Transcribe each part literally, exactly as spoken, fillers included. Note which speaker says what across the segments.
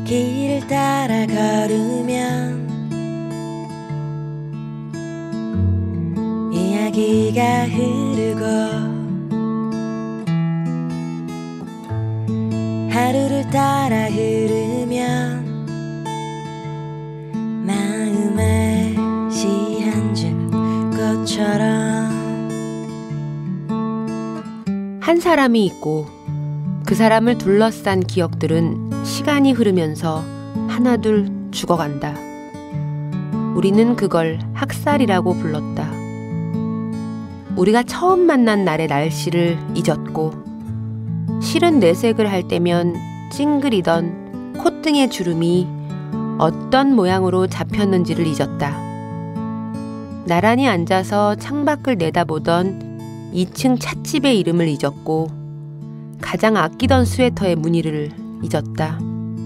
Speaker 1: 길을 따라 걸으면 이야기가 흐르고 하루를 따라 흐르면 마음에 시 한 줌 꽃처럼
Speaker 2: 한 사람이 있고 그 사람을 둘러싼 기억들은 시간이 흐르면서 하나둘 죽어간다. 우리는 그걸 학살이라고 불렀다. 우리가 처음 만난 날의 날씨를 잊었고 실은 내색을 할 때면 찡그리던 콧등의 주름이 어떤 모양으로 잡혔는지를 잊었다. 나란히 앉아서 창밖을 내다보던 이 층 찻집의 이름을 잊었고 가장 아끼던 스웨터의 무늬를 잊었다.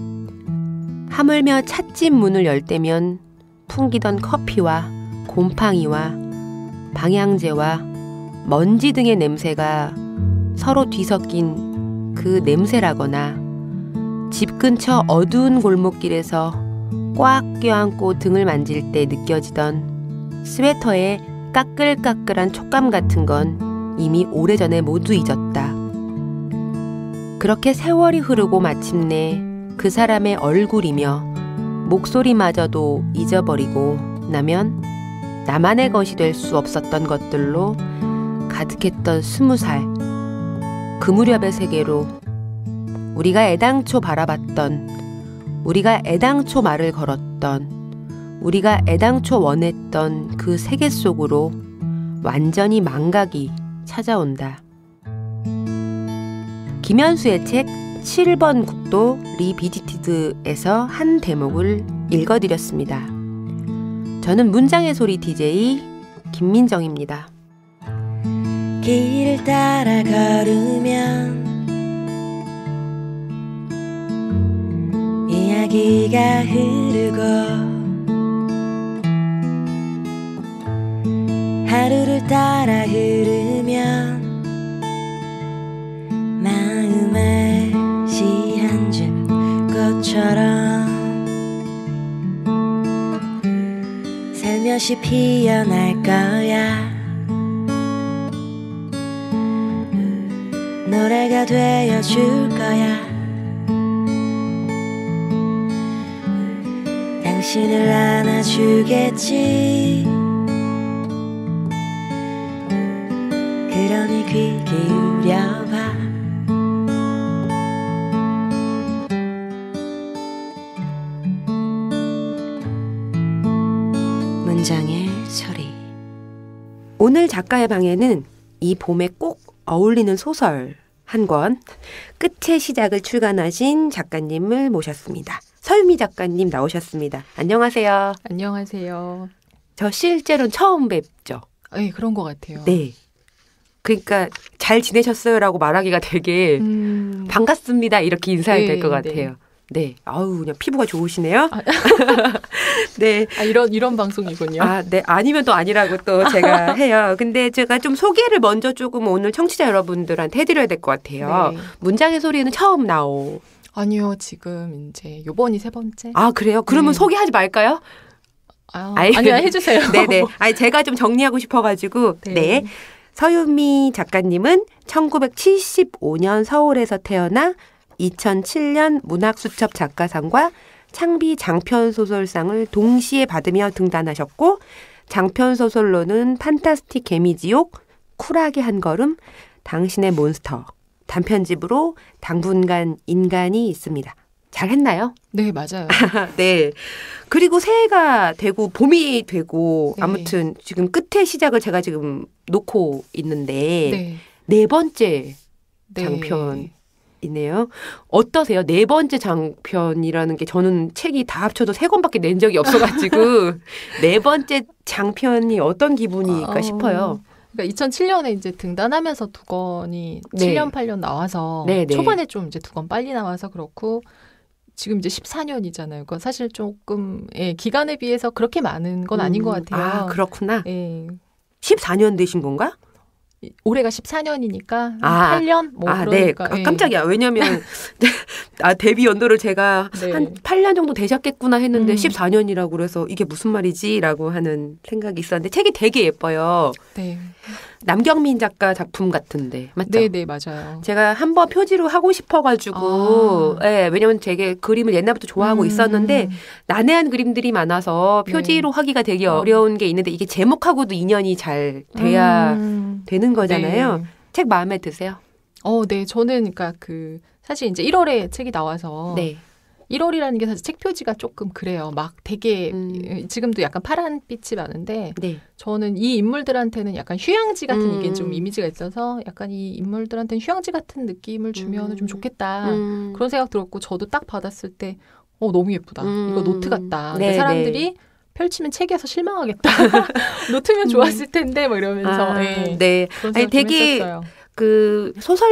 Speaker 2: 하물며 찻집 문을 열 때면 풍기던 커피와 곰팡이와 방향제와 먼지 등의 냄새가 서로 뒤섞인 그 냄새라거나 집 근처 어두운 골목길에서 꽉 껴안고 등을 만질 때 느껴지던 스웨터의 까끌까끌한 촉감 같은 건 이미 오래전에 모두 잊었다. 그렇게 세월이 흐르고 마침내 그 사람의 얼굴이며 목소리마저도 잊어버리고 나면 나만의 것이 될 수 없었던 것들로 가득했던 스무 살. 그 무렵의 세계로 우리가 애당초 바라봤던, 우리가 애당초 말을 걸었던, 우리가 애당초 원했던 그 세계 속으로 완전히 망각이 찾아온다. 김현수의 책 칠 번 국도 리비지티드에서 한 대목을 읽어드렸습니다. 저는 문장의 소리 디제이 김민정입니다.
Speaker 1: 길을 따라 걸으면 이야기가 흐르고 하루를 따라 흐르면 마음에 시 한 줌 꽃처럼 살며시 피어날 거야. 노래가 되어줄 거야. 당신을 안아주겠지. 그러니 귀 기울여봐. 문장의 소리.
Speaker 2: 오늘 작가의 방에는 이 봄에 꼭 어울리는 소설 한 권, 끝의 시작을 출간하신 작가님을 모셨습니다. 서유미 작가님 나오셨습니다. 안녕하세요.
Speaker 3: 안녕하세요.
Speaker 2: 저 실제로는 처음 뵙죠?
Speaker 3: 네, 그런 것 같아요.
Speaker 2: 네. 그러니까 잘 지내셨어요라고 말하기가 되게 음... 반갑습니다 이렇게 인사해야 네, 될 것 같아요. 네. 네. 아우, 그냥 피부가 좋으시네요. 아,
Speaker 3: 네. 아, 이런, 이런 방송이군요.
Speaker 2: 아, 네. 아니면 또 아니라고 또 제가 해요. 근데 제가 좀 소개를 먼저 조금 오늘 청취자 여러분들한테 해드려야 될 것 같아요. 네. 문장의 소리는 처음 나오.
Speaker 3: 아니요, 지금 이제 요번이 세 번째.
Speaker 2: 아, 그래요? 그러면 네. 소개하지 말까요?
Speaker 3: 아, 아니요, 해주세요.
Speaker 2: 네네. 아니, 제가 좀 정리하고 싶어가지고. 네. 네. 서유미 작가님은 천구백칠십오 년 서울에서 태어나 이천칠 년 문학수첩 작가상과 창비 장편소설상을 동시에 받으며 등단하셨고 장편소설로는 판타스틱 개미지옥, 쿨하게 한 걸음, 당신의 몬스터, 단편집으로 당분간 인간이 있습니다. 잘했나요?
Speaker 3: 네, 맞아요.
Speaker 2: 네. 그리고 새해가 되고 봄이 되고 네. 아무튼 지금 끝의 시작을 제가 지금 놓고 있는데 네, 네 번째 장편. 네. 이네요. 어떠세요? 네 번째 장편이라는 게 저는 책이 다 합쳐도 세 권밖에 낸 적이 없어가지고 네 번째 장편이 어떤 기분일까 어, 싶어요.
Speaker 3: 그러니까 이천칠 년에 이제 등단하면서 두 권이 네. 칠 년, 팔 년 나와서 네네. 초반에 좀 이제 두 권 빨리 나와서 그렇고 지금 이제 십사 년이잖아요. 그러니까 사실 조금 예, 기간에 비해서 그렇게 많은 건 아닌 음, 것 같아요.
Speaker 2: 아, 그렇구나.
Speaker 3: 예.
Speaker 2: 십사 년 되신 건가?
Speaker 3: 올해가 십사 년이니까 아, 팔 년? 뭐
Speaker 2: 아,
Speaker 3: 그러니까.
Speaker 2: 네. 아, 깜짝이야. 왜냐면 아, 데뷔 연도를 제가
Speaker 3: 네.
Speaker 2: 한 팔 년 정도 되셨겠구나 했는데
Speaker 3: 음.
Speaker 2: 십사 년이라고 그래서 이게 무슨 말이지라고 하는 생각이 있었는데 책이 되게 예뻐요.
Speaker 3: 네.
Speaker 2: 남경민 작가 작품 같은데 맞죠?
Speaker 3: 네, 네, 맞아요.
Speaker 2: 제가 한번 표지로 하고 싶어가지고,
Speaker 3: 아.
Speaker 2: 네, 왜냐면 제게 그림을 옛날부터 좋아하고
Speaker 3: 음.
Speaker 2: 있었는데 난해한 그림들이 많아서 표지로
Speaker 3: 네.
Speaker 2: 하기가 되게
Speaker 3: 어.
Speaker 2: 어려운 게 있는데 이게 제목하고도 인연이 잘 돼야
Speaker 3: 음.
Speaker 2: 되는 거잖아요.
Speaker 3: 네.
Speaker 2: 책 마음에 드세요?
Speaker 3: 어, 네, 저는 그러니까 그 사실 이제 일월에 책이 나와서
Speaker 2: 네.
Speaker 3: 일월이라는 게 사실 책 표지가 조금 그래요. 막 되게
Speaker 2: 음.
Speaker 3: 지금도 약간 파란빛이 많은데
Speaker 2: 네.
Speaker 3: 저는 이 인물들한테는 약간 휴양지 같은
Speaker 2: 음.
Speaker 3: 이게 좀 이미지가 있어서 약간 이 인물들한테는 휴양지 같은 느낌을 주면
Speaker 2: 음.
Speaker 3: 좀 좋겠다.
Speaker 2: 음.
Speaker 3: 그런 생각 들었고 저도 딱 받았을 때 어, 너무 예쁘다.
Speaker 2: 음.
Speaker 3: 이거 노트 같다.
Speaker 2: 네,
Speaker 3: 사람들이
Speaker 2: 네.
Speaker 3: 펼치면 책에서 실망하겠다. 노트면 좋았을 텐데 막 이러면서
Speaker 2: 아,
Speaker 3: 네.
Speaker 2: 네.
Speaker 3: 그런
Speaker 2: 아니
Speaker 3: 생각 좀
Speaker 2: 되게
Speaker 3: 했었어요.
Speaker 2: 그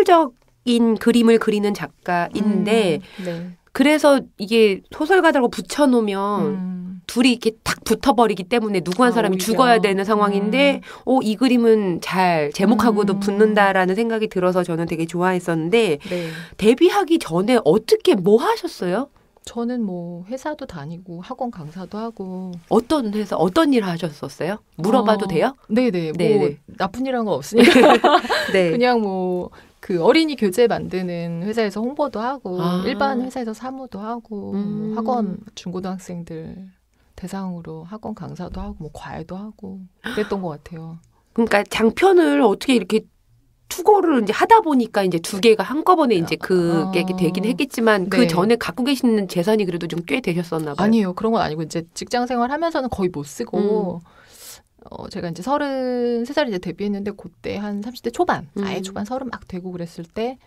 Speaker 2: 소설적인 그림을 그리는 작가인데
Speaker 3: 음. 네.
Speaker 2: 그래서 이게 소설가들하고 붙여놓으면
Speaker 3: 음.
Speaker 2: 둘이 이렇게 탁 붙어버리기 때문에 누구 한
Speaker 3: 아,
Speaker 2: 사람이
Speaker 3: 오히려.
Speaker 2: 죽어야 되는 상황인데
Speaker 3: 음.
Speaker 2: 어, 이 그림은 잘 제목하고도
Speaker 3: 음.
Speaker 2: 붙는다라는 생각이 들어서 저는 되게 좋아했었는데
Speaker 3: 네.
Speaker 2: 데뷔하기 전에 어떻게 뭐 하셨어요?
Speaker 3: 저는 뭐 회사도 다니고 학원 강사도 하고
Speaker 2: 어떤 회사 어떤 일 하셨었어요? 물어봐도
Speaker 3: 어,
Speaker 2: 돼요?
Speaker 3: 네네. 뭐
Speaker 2: 네네.
Speaker 3: 나쁜 일한 건 없으니까
Speaker 2: 네.
Speaker 3: 그냥 뭐 그 어린이 교재 만드는 회사에서 홍보도 하고
Speaker 2: 아.
Speaker 3: 일반 회사에서 사무도 하고
Speaker 2: 음.
Speaker 3: 뭐 학원 중고등학생들 대상으로 학원 강사도 하고 뭐 과외도 하고 그랬던 것 같아요.
Speaker 2: 그러니까 장편을 어떻게 이렇게 투고를 이제 하다 보니까 이제 두 개가 한꺼번에 이제 그게
Speaker 3: 어.
Speaker 2: 되긴 했겠지만 그
Speaker 3: 네.
Speaker 2: 전에 갖고 계시는 재산이 그래도 좀 꽤 되셨었나 봐요.
Speaker 3: 아니에요. 그런 건 아니고 이제 직장 생활 하면서는 거의 못 쓰고
Speaker 2: 음.
Speaker 3: 어, 제가 이제 서른세 살에 이제 데뷔했는데 그때 한 삼십 대 초반,
Speaker 2: 음.
Speaker 3: 아예 초반 서른 막 되고 그랬을 때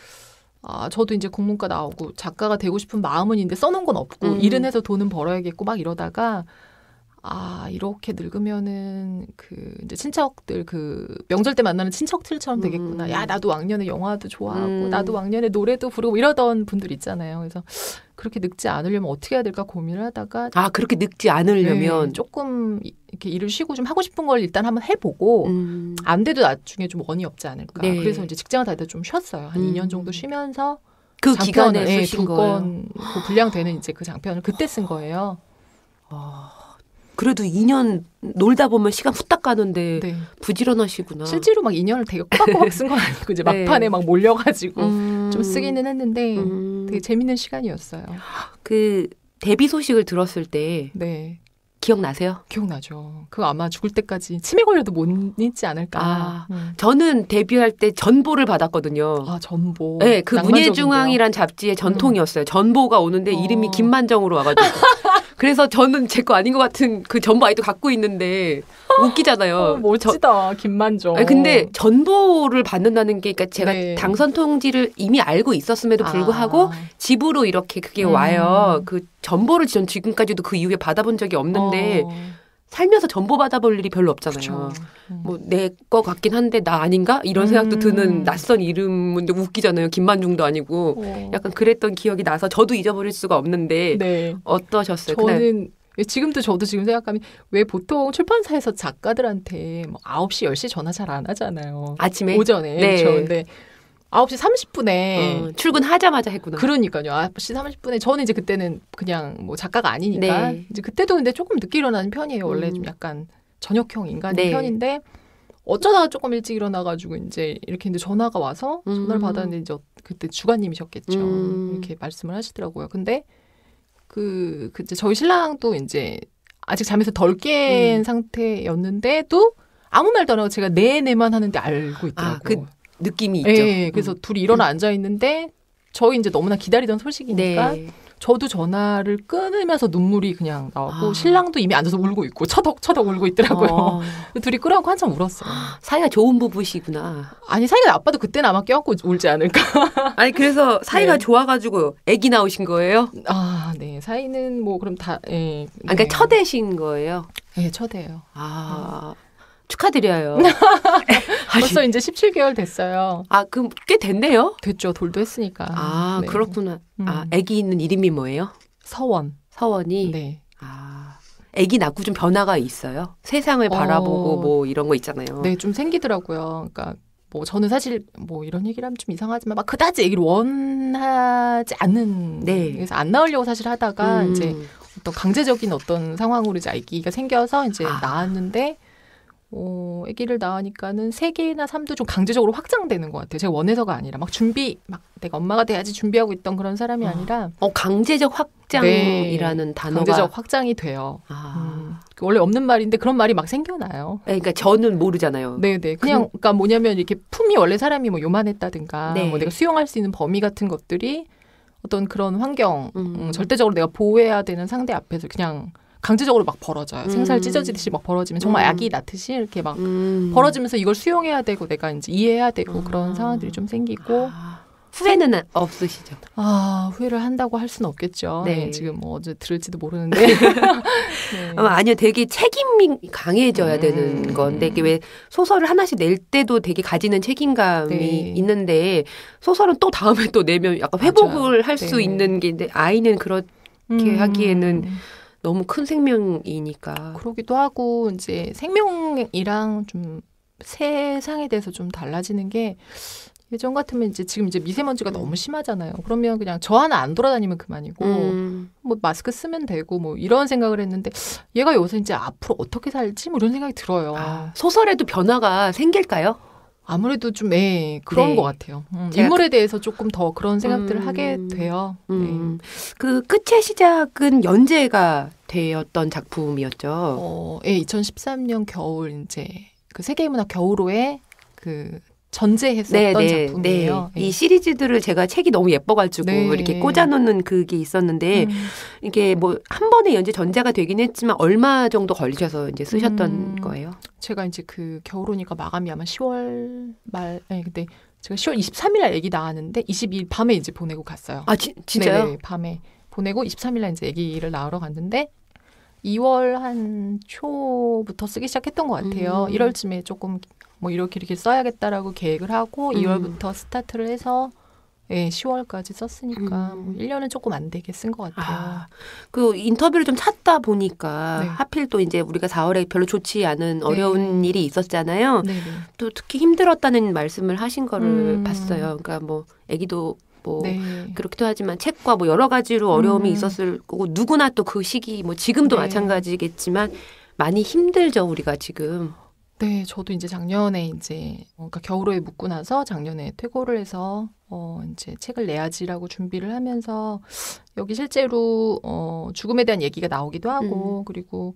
Speaker 3: 아, 저도 이제 국문과 나오고 작가가 되고 싶은 마음은 있는데 써놓은 건 없고
Speaker 2: 음.
Speaker 3: 일은 해서 돈은 벌어야겠고 막 이러다가 아, 이렇게 늙으면은 그 이제 친척들 그 명절 때 만나는 친척들처럼 되겠구나.
Speaker 2: 음.
Speaker 3: 야, 나도 왕년에 영화도 좋아하고
Speaker 2: 음.
Speaker 3: 나도 왕년에 노래도 부르고 이러던 분들 있잖아요. 그래서 그렇게 늙지 않으려면 어떻게 해야 될까 고민을 하다가
Speaker 2: 아 그렇게 늙지 않으려면
Speaker 3: 네, 조금 이렇게 일을 쉬고 좀 하고 싶은 걸 일단 한번 해보고
Speaker 2: 음.
Speaker 3: 안 돼도 나중에 좀 원이 없지 않을까.
Speaker 2: 네.
Speaker 3: 그래서 이제 직장을 다니다 좀 쉬었어요. 한
Speaker 2: 음.
Speaker 3: 이 년 정도 쉬면서
Speaker 2: 그 기간에
Speaker 3: 예,
Speaker 2: 쓰신 거예요.
Speaker 3: 두권 그 분량되는 이제 그 장편을 그때 쓴 거예요.
Speaker 2: 아, 그래도 이 년 놀다 보면 시간 후딱 가는데
Speaker 3: 네.
Speaker 2: 부지런하시구나.
Speaker 3: 실제로 막 이 년을 되게 꼬박꼬박 쓴 건 아니고 이제
Speaker 2: 네.
Speaker 3: 막판에 막 몰려가지고
Speaker 2: 음.
Speaker 3: 좀 쓰기는 했는데
Speaker 2: 음.
Speaker 3: 되게 재밌는 시간이었어요.
Speaker 2: 그 데뷔 소식을 들었을 때
Speaker 3: 네.
Speaker 2: 기억나세요?
Speaker 3: 기억나죠. 그거 아마 죽을 때까지 치매 걸려도 못 잊지 않을까.
Speaker 2: 아.
Speaker 3: 음.
Speaker 2: 저는 데뷔할 때 전보를 받았거든요.
Speaker 3: 아, 전보.
Speaker 2: 네, 그
Speaker 3: 낭만적인데요.
Speaker 2: 문예중앙이란 잡지의 전통이었어요. 전보가 오는데
Speaker 3: 어.
Speaker 2: 이름이 김만정으로 와가지고. 그래서 저는 제 거 아닌 것 같은 그 전보 아이도 갖고 있는데 웃기잖아요.
Speaker 3: 어, 멋지다. 김만정.
Speaker 2: 아니, 근데 전보를 받는다는 게, 그러니까 제가
Speaker 3: 네.
Speaker 2: 당선 통지를 이미 알고 있었음에도 불구하고
Speaker 3: 아.
Speaker 2: 집으로 이렇게 그게
Speaker 3: 음.
Speaker 2: 와요. 그 전보를 전 지금까지도 그 이후에 받아본 적이 없는데
Speaker 3: 어.
Speaker 2: 살면서 전보 받아볼 일이 별로 없잖아요.
Speaker 3: 그쵸. 음.
Speaker 2: 뭐 내 거 같긴 한데 나 아닌가 이런 생각도
Speaker 3: 음.
Speaker 2: 드는 낯선 이름인데 웃기잖아요. 김만중도 아니고
Speaker 3: 어.
Speaker 2: 약간 그랬던 기억이 나서 저도 잊어버릴 수가 없는데
Speaker 3: 네.
Speaker 2: 어떠셨어요? 그날?
Speaker 3: 저는 지금도 저도 지금 생각하면 왜 보통 출판사에서 작가들한테 뭐 아홉 시, 열 시 전화 잘 안 하잖아요.
Speaker 2: 아침에
Speaker 3: 오전에.
Speaker 2: 네.
Speaker 3: 그렇죠. 근데 아홉 시 삼십 분에
Speaker 2: 어, 출근하자마자 했구나.
Speaker 3: 그러니까요. 아홉 시 삼십 분에 저는 이제 그때는 그냥 뭐 작가가 아니니까
Speaker 2: 네.
Speaker 3: 이제 그때도 근데 조금 늦게 일어나는 편이에요. 원래
Speaker 2: 음.
Speaker 3: 좀 약간 저녁형 인간인
Speaker 2: 네.
Speaker 3: 편인데 어쩌다가 조금 일찍 일어나가지고 이제 이렇게 이제 전화가 와서 전화를
Speaker 2: 음.
Speaker 3: 받았는데 이제 그때 주관님이셨겠죠.
Speaker 2: 음.
Speaker 3: 이렇게 말씀을 하시더라고요. 근데 그, 그 이제 저희 신랑도 이제 아직 잠에서 덜 깬
Speaker 2: 음.
Speaker 3: 상태였는데도 아무 말도 안 하고 제가 네네만 하는데 알고 있더라고요.
Speaker 2: 아, 그 느낌이 있죠.
Speaker 3: 네, 그래서
Speaker 2: 음.
Speaker 3: 둘이 일어나 앉아 있는데 저희 이제 너무나 기다리던 소식이니까
Speaker 2: 네.
Speaker 3: 저도 전화를 끊으면서 눈물이 그냥 나왔고
Speaker 2: 아.
Speaker 3: 신랑도 이미 앉아서 울고 있고 처덕처덕 울고 있더라고요.
Speaker 2: 어,
Speaker 3: 둘이 끌어안고 한참 울었어요.
Speaker 2: 사이가 좋은 부부시구나.
Speaker 3: 아니 사이가 나빠도 그때는 아마 껴안고 울지 않을까.
Speaker 2: 아니 그래서 사이가
Speaker 3: 네.
Speaker 2: 좋아가지고 아기 나오신 거예요?
Speaker 3: 아, 네. 사이는 뭐 그럼 다 예.
Speaker 2: 아, 그러니까 첫애신 거예요?
Speaker 3: 네, 첫애예요.
Speaker 2: 아 축하드려요.
Speaker 3: 벌써 이제 십칠 개월 됐어요.
Speaker 2: 아, 그럼 꽤 됐네요.
Speaker 3: 됐죠. 돌도 했으니까.
Speaker 2: 아,
Speaker 3: 네.
Speaker 2: 그렇구나.
Speaker 3: 음.
Speaker 2: 아, 아기 있는 이름이 뭐예요?
Speaker 3: 서원.
Speaker 2: 서원이.
Speaker 3: 네.
Speaker 2: 아, 아기 낳고 좀 변화가 있어요. 세상을
Speaker 3: 어.
Speaker 2: 바라보고 뭐 이런 거 있잖아요.
Speaker 3: 네, 좀 생기더라고요. 그러니까 뭐 저는 사실 뭐 이런 얘기를 하면 좀 이상하지만 막 그다지 얘기를 원하지 않는
Speaker 2: 네.
Speaker 3: 그래서 안 나오려고 사실 하다가
Speaker 2: 음.
Speaker 3: 이제 어떤 강제적인 어떤 상황으로 이제 아기가 생겨서 이제
Speaker 2: 아.
Speaker 3: 낳았는데 어, 아기를 낳으니까는 세 개나 삶도 좀 강제적으로 확장되는 것 같아요. 제가 원해서가 아니라 막 준비 막 내가 엄마가 돼야지 준비하고 있던 그런 사람이 아니라
Speaker 2: 어 강제적 확장이라는
Speaker 3: 네,
Speaker 2: 단어가
Speaker 3: 강제적 확장이 돼요.
Speaker 2: 아.
Speaker 3: 음, 원래 없는 말인데 그런 말이 막 생겨나요.
Speaker 2: 그러니까 저는 모르잖아요.
Speaker 3: 네네. 그냥 그러니까 뭐냐면 이렇게 품이 원래 사람이 뭐 요만했다든가
Speaker 2: 네.
Speaker 3: 뭐 내가 수용할 수 있는 범위 같은 것들이 어떤 그런 환경
Speaker 2: 음.
Speaker 3: 음, 절대적으로 내가 보호해야 되는 상대 앞에서 그냥 강제적으로 막 벌어져요.
Speaker 2: 음.
Speaker 3: 생살 찢어지듯이 막 벌어지면 정말
Speaker 2: 음.
Speaker 3: 아기 낳듯이 이렇게 막
Speaker 2: 음.
Speaker 3: 벌어지면서 이걸 수용해야 되고 내가 이제 이해해야 되고
Speaker 2: 아.
Speaker 3: 그런 상황들이 좀 생기고
Speaker 2: 아. 후회는 없으시죠?
Speaker 3: 아 후회를 한다고 할 수는 없겠죠.
Speaker 2: 네.
Speaker 3: 네, 지금 뭐 어제 들을지도 모르는데 네.
Speaker 2: 어, 아니요, 되게 책임이 강해져야
Speaker 3: 음.
Speaker 2: 되는 건데 이게 왜 소설을 하나씩 낼 때도 되게 가지는 책임감이
Speaker 3: 네.
Speaker 2: 있는데 소설은 또 다음에 또 내면 약간 회복을 할 수
Speaker 3: 네.
Speaker 2: 있는 게 있는데 아이는 그렇게
Speaker 3: 음.
Speaker 2: 하기에는 너무 큰 생명이니까.
Speaker 3: 그러기도 하고 이제 생명이랑 좀 세상에 대해서 좀 달라지는 게 예전 같으면 이제 지금 이제 미세먼지가
Speaker 2: 음.
Speaker 3: 너무 심하잖아요. 그러면 그냥 저 하나 안 돌아다니면 그만이고
Speaker 2: 음.
Speaker 3: 뭐 마스크 쓰면 되고 뭐 이런 생각을 했는데 얘가 요새 이제 앞으로 어떻게 살지 뭐 이런 생각이 들어요.
Speaker 2: 아, 소설에도 변화가 생길까요?
Speaker 3: 아무래도 좀 예, 그런
Speaker 2: 네.
Speaker 3: 것 같아요. 음,
Speaker 2: 제가
Speaker 3: 인물에 대해서 조금 더 그런 생각들을
Speaker 2: 음.
Speaker 3: 하게 돼요.
Speaker 2: 음. 그 끝의 시작은 연재가 되었던 작품이었죠.
Speaker 3: 어, 예, 이천십삼 년 겨울 이제 그 세계의 문학 겨울호에 그 전제했었던
Speaker 2: 네, 네,
Speaker 3: 작품이에요.
Speaker 2: 네.
Speaker 3: 예.
Speaker 2: 이 시리즈들을 제가 책이 너무 예뻐가지고
Speaker 3: 네.
Speaker 2: 이렇게 꽂아놓는 그게 있었는데
Speaker 3: 음.
Speaker 2: 이게 뭐 한 번에 연재 전제가 되긴 했지만 얼마 정도 걸리셔서 이제 쓰셨던
Speaker 3: 음.
Speaker 2: 거예요?
Speaker 3: 제가 이제 그 겨울오니까 마감이 아마 시월 말, 네, 근데 제가 시월 이십삼 일 날 애기 낳았는데 이십이 일 밤에 이제 보내고 갔어요.
Speaker 2: 아 지, 진짜요?
Speaker 3: 네네, 밤에 보내고 이십삼 일 날 이제 애기를 낳으러 갔는데 이월 한 초부터 쓰기 시작했던 것 같아요.
Speaker 2: 음.
Speaker 3: 일월쯤에 조금 뭐 이렇게 이렇게 써야겠다라고 계획을 하고
Speaker 2: 음.
Speaker 3: 이월부터 스타트를 해서 예, 시월까지 썼으니까
Speaker 2: 음.
Speaker 3: 뭐 일 년은 조금 안 되게 쓴 것 같아요.
Speaker 2: 아, 그 인터뷰를 좀 찾다 보니까
Speaker 3: 네.
Speaker 2: 하필 또 이제 우리가 사월에 별로 좋지 않은 어려운
Speaker 3: 네.
Speaker 2: 일이 있었잖아요.
Speaker 3: 네네.
Speaker 2: 또 특히 힘들었다는 말씀을 하신 거를
Speaker 3: 음.
Speaker 2: 봤어요. 그러니까 뭐 아기도 뭐
Speaker 3: 네.
Speaker 2: 그렇기도 하지만 책과 뭐 여러 가지로 어려움이
Speaker 3: 음.
Speaker 2: 있었을 거고 누구나 또 그 시기 뭐 지금도
Speaker 3: 네.
Speaker 2: 마찬가지겠지만 많이 힘들죠 우리가 지금.
Speaker 3: 네, 저도 이제 작년에 이제 어, 그러니까 겨울호에 묵고 나서 작년에 퇴고를 해서 어 이제 책을 내야지라고 준비를 하면서 여기 실제로 어 죽음에 대한 얘기가 나오기도 하고
Speaker 2: 음.
Speaker 3: 그리고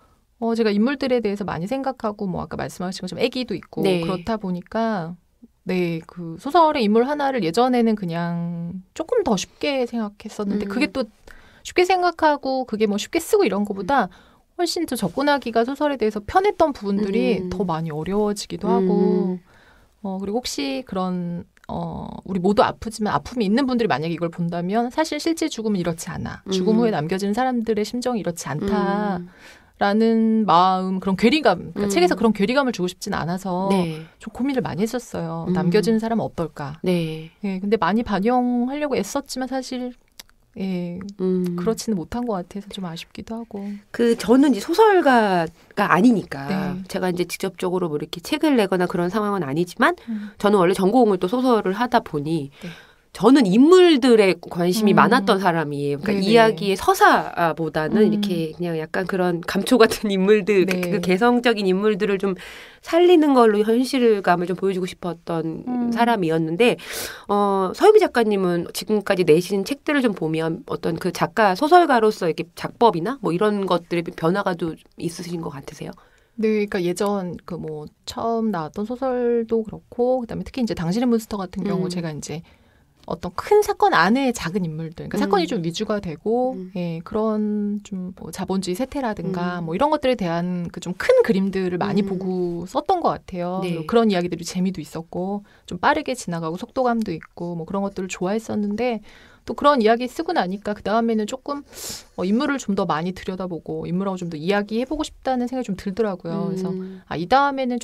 Speaker 3: 어 제가 인물들에 대해서 많이 생각하고 뭐 아까 말씀하신 것처럼 아기도 있고
Speaker 2: 네.
Speaker 3: 그렇다 보니까 네, 그 소설의 인물 하나를 예전에는 그냥 조금 더 쉽게 생각했었는데
Speaker 2: 음.
Speaker 3: 그게 또 쉽게 생각하고 그게 뭐 쉽게 쓰고 이런 것보다 훨씬 더 접근하기가 소설에 대해서 편했던 부분들이
Speaker 2: 음.
Speaker 3: 더 많이 어려워지기도 하고
Speaker 2: 음.
Speaker 3: 어 그리고 혹시 그런 어 우리 모두 아프지만 아픔이 있는 분들이 만약에 이걸 본다면 사실 실제 죽음은 이렇지 않아. 죽음
Speaker 2: 음.
Speaker 3: 후에 남겨지는 사람들의 심정이 이렇지 않다.
Speaker 2: 음.
Speaker 3: 라는 마음, 그런 괴리감, 그러니까
Speaker 2: 음.
Speaker 3: 책에서 그런 괴리감을 주고 싶진 않아서
Speaker 2: 네.
Speaker 3: 좀 고민을 많이 했었어요.
Speaker 2: 음.
Speaker 3: 남겨지는 사람은 어떨까?
Speaker 2: 네.
Speaker 3: 예, 근데 많이 반영하려고 애썼지만 사실 예,
Speaker 2: 음.
Speaker 3: 그렇지는 못한 것 같아서 좀 아쉽기도 하고.
Speaker 2: 그 저는 이제 소설가가 아니니까
Speaker 3: 네.
Speaker 2: 제가 이제 직접적으로 뭐 이렇게 책을 내거나 그런 상황은 아니지만
Speaker 3: 음.
Speaker 2: 저는 원래 전공을 또 소설을 하다 보니
Speaker 3: 네.
Speaker 2: 저는 인물들에 관심이
Speaker 3: 음.
Speaker 2: 많았던 사람이에요. 그러니까
Speaker 3: 네네.
Speaker 2: 이야기의 서사보다는
Speaker 3: 음.
Speaker 2: 이렇게 그냥 약간 그런 감초 같은 인물들,
Speaker 3: 네.
Speaker 2: 그 개성적인 인물들을 좀 살리는 걸로 현실감을 좀 보여주고 싶었던
Speaker 3: 음.
Speaker 2: 사람이었는데, 어, 서유미 작가님은 지금까지 내신 책들을 좀 보면 어떤 그 작가, 소설가로서 이렇게 작법이나 뭐 이런 것들의 변화가 좀 있으신 것 같으세요?
Speaker 3: 네, 그러니까 예전 그 뭐 처음 나왔던 소설도 그렇고, 그다음에 특히 이제 당신의 몬스터 같은 경우
Speaker 2: 음.
Speaker 3: 제가 이제 어떤 큰 사건 안에 작은 인물들, 그러니까
Speaker 2: 음.
Speaker 3: 사건이 좀 위주가 되고,
Speaker 2: 음.
Speaker 3: 예, 그런 좀 뭐 자본주의 세태라든가
Speaker 2: 음.
Speaker 3: 뭐 이런 것들에 대한 그 좀 큰 그림들을 많이
Speaker 2: 음.
Speaker 3: 보고 썼던 것 같아요.
Speaker 2: 네.
Speaker 3: 그리고 그런 이야기들이 재미도 있었고, 좀 빠르게 지나가고 속도감도 있고, 뭐 그런 것들을 좋아했었는데, 또 그런 이야기 쓰고 나니까 그 다음에는 조금 어, 인물을 좀 더 많이 들여다보고 인물하고 좀 더 이야기해보고 싶다는 생각이 좀 들더라고요. 그래서
Speaker 2: 음.
Speaker 3: 아, 이 다음에는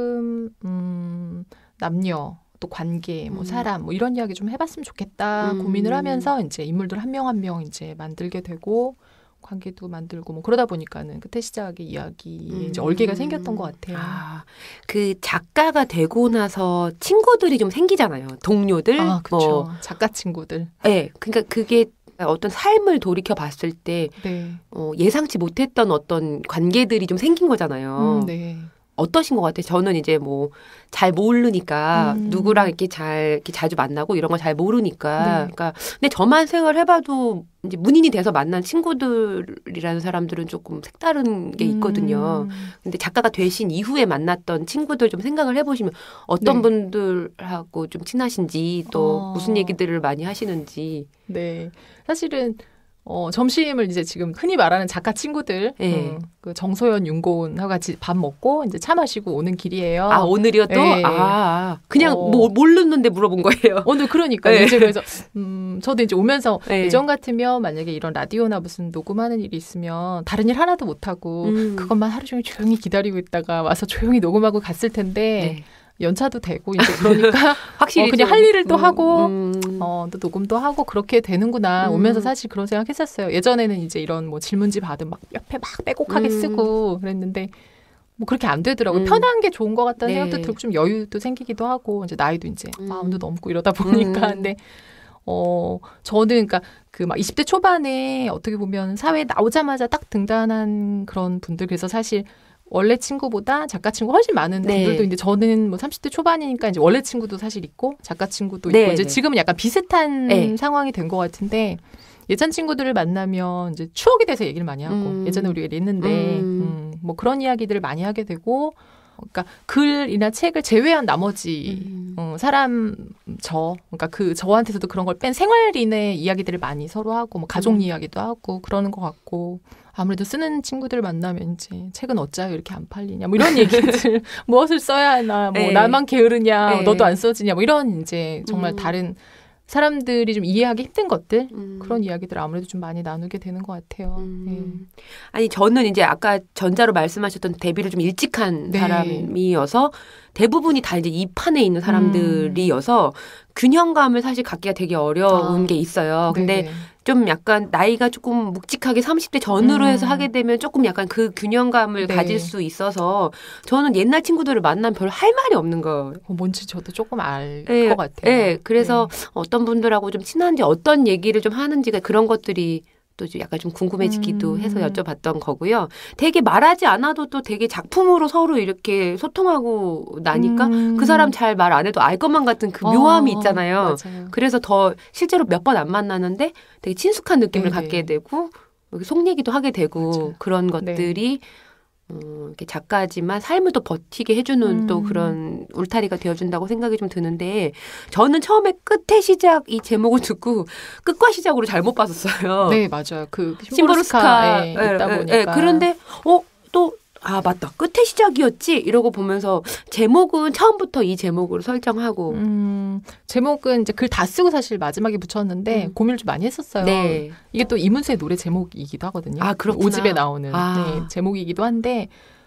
Speaker 3: 조금 음, 남녀 또 관계, 뭐
Speaker 2: 음.
Speaker 3: 사람, 뭐 이런 이야기 좀 해봤으면 좋겠다
Speaker 2: 음.
Speaker 3: 고민을 하면서 이제 인물들 한 명 한 명 이제 만들게 되고 관계도 만들고 뭐 그러다 보니까는 끝에 시작의 이야기에 음. 이제 얼개가 생겼던 것 같아요.
Speaker 2: 아, 그 작가가 되고 나서 친구들이 좀 생기잖아요. 동료들.
Speaker 3: 아, 그렇죠. 뭐. 작가 친구들.
Speaker 2: 네, 그러니까 그게 어떤 삶을 돌이켜 봤을 때
Speaker 3: 네.
Speaker 2: 어, 예상치 못했던 어떤 관계들이 좀 생긴 거잖아요.
Speaker 3: 음, 네.
Speaker 2: 어떠신 것 같아요? 저는 이제 뭐 잘 모르니까 음. 누구랑 이렇게 잘 이렇게 자주 만나고 이런 걸 잘 모르니까. 네. 그러니까 근데 저만 생각해봐도 이제 문인이 돼서 만난 친구들이라는 사람들은 조금 색다른 게 있거든요. 음. 근데 작가가 되신 이후에 만났던 친구들 좀 생각을 해보시면 어떤 네. 분들하고 좀 친하신지 또 어. 무슨 얘기들을 많이 하시는지.
Speaker 3: 네, 사실은. 어, 점심을 이제 지금 흔히 말하는 작가 친구들, 네. 음, 그 정소연, 윤고은하고 같이 밥 먹고 이제 차 마시고 오는 길이에요.
Speaker 2: 아, 오늘이요 또? 네. 아, 그냥 어. 뭐 모르는데 물어본 거예요.
Speaker 3: 오늘 그러니까 네. 이제 그래서 음, 저도 이제 오면서 네. 예전 같으면 만약에 이런 라디오나 무슨 녹음하는 일이 있으면 다른 일 하나도 못 하고 음. 그것만 하루 종일 조용히 기다리고 있다가 와서 조용히 녹음하고 갔을 텐데. 네. 연차도 되고 이제 그러니까 확실히 어, 그냥 할 일을 또 음, 하고 음. 어, 또 녹음도 하고 그렇게 되는구나 음. 오면서 사실 그런 생각했었어요. 예전에는 이제 이런 뭐 질문지 받으면 막 옆에 막 빼곡하게 음. 쓰고 그랬는데 뭐 그렇게 안 되더라고요. 음. 편한 게 좋은 것 같다는 네. 생각도 들고 좀 여유도 생기기도 하고 이제 나이도 이제 음. 마음도 넘고 이러다 보니까 음. 근데 어 저는 그러니까 그 막 이십 대 초반에 어떻게 보면 사회에 나오자마자 딱 등단한 그런 분들 그래서 사실 원래 친구보다 작가 친구 훨씬 많은 네. 분들도 이제 저는 뭐 삼십 대 초반이니까 이제 원래 친구도 사실 있고 작가 친구도 네, 있고 이제 네. 지금은 약간 비슷한 네. 상황이 된 것 같은데 예전 친구들을 만나면 이제 추억에 대해서 얘기를 많이 하고 음. 예전에 우리가 이랬는데 음. 음, 뭐 그런 이야기들을 많이 하게 되고 그러니까 글이나 책을 제외한 나머지 음. 어, 사람 저 그러니까 그 저한테서도 그런 걸 뺀 생활인의 이야기들을 많이 서로 하고 뭐 가족 음. 이야기도 하고 그러는 것 같고 아무래도 쓰는 친구들 만나면 이제 책은 어찌하여 이렇게 안 팔리냐 뭐 이런 얘기들 무엇을 써야 하나 뭐 네. 나만 게으르냐 네. 너도 안 써지냐 뭐 이런 이제 정말 음. 다른 사람들이 좀 이해하기 힘든 것들 음. 그런 이야기들을 아무래도 좀 많이 나누게 되는 것 같아요.
Speaker 2: 음.
Speaker 3: 네.
Speaker 2: 아니 저는 이제 아까 전자로 말씀하셨던 데뷔를 좀 일찍 한 네. 사람이어서 대부분이 다 이제 이 판에 있는 사람들이어서 음. 균형감을 사실 갖기가 되게 어려운 아. 게 있어요. 근데 네네. 좀 약간 나이가 조금 묵직하게 삼십 대 전후로 음. 해서 하게 되면 조금 약간 그 균형감을 네. 가질 수 있어서 저는 옛날 친구들을 만나면 별로 할 말이 없는 거.
Speaker 3: 어, 뭔지 저도 조금 알 것
Speaker 2: 네.
Speaker 3: 같아요.
Speaker 2: 네. 그래서 네. 어떤 분들하고 좀 친한지 어떤 얘기를 좀 하는지가 그런 것들이 또 약간 좀 궁금해지기도 음. 해서 여쭤봤던 거고요. 되게 말하지 않아도 또 되게 작품으로 서로 이렇게 소통하고 나니까 음. 그 사람 잘 말 안 해도 알 것만 같은 그 묘함이 어, 있잖아요. 맞아요. 그래서 더 실제로 몇 번 안 만나는데 되게 친숙한 느낌을 네네. 갖게 되고 속 얘기도 하게 되고 맞아요. 그런 것들이 네. 어, 이렇게 작가지만 삶을 또 버티게 해주는 음. 또 그런 울타리가 되어준다고 생각이 좀 드는데 저는 처음에 끝의 시작 이 제목을 듣고 끝과 시작으로 잘못 봤었어요.
Speaker 3: 네, 맞아요. 그
Speaker 2: 심보르스카에
Speaker 3: 심보르스카 있다 보니까.
Speaker 2: 예, 그런데 어, 또 아 맞다 끝의 시작이었지 이러고 보면서 제목은 처음부터 이 제목으로 설정하고
Speaker 3: 음, 제목은 이제 글 다 쓰고 사실 마지막에 붙였는데 음. 고민을 좀 많이 했었어요. 네. 이게 또 이문세의 노래 제목이기도 하거든요.
Speaker 2: 아 그렇구나.
Speaker 3: 오 집에 나오는 아. 네, 제목이기도 한데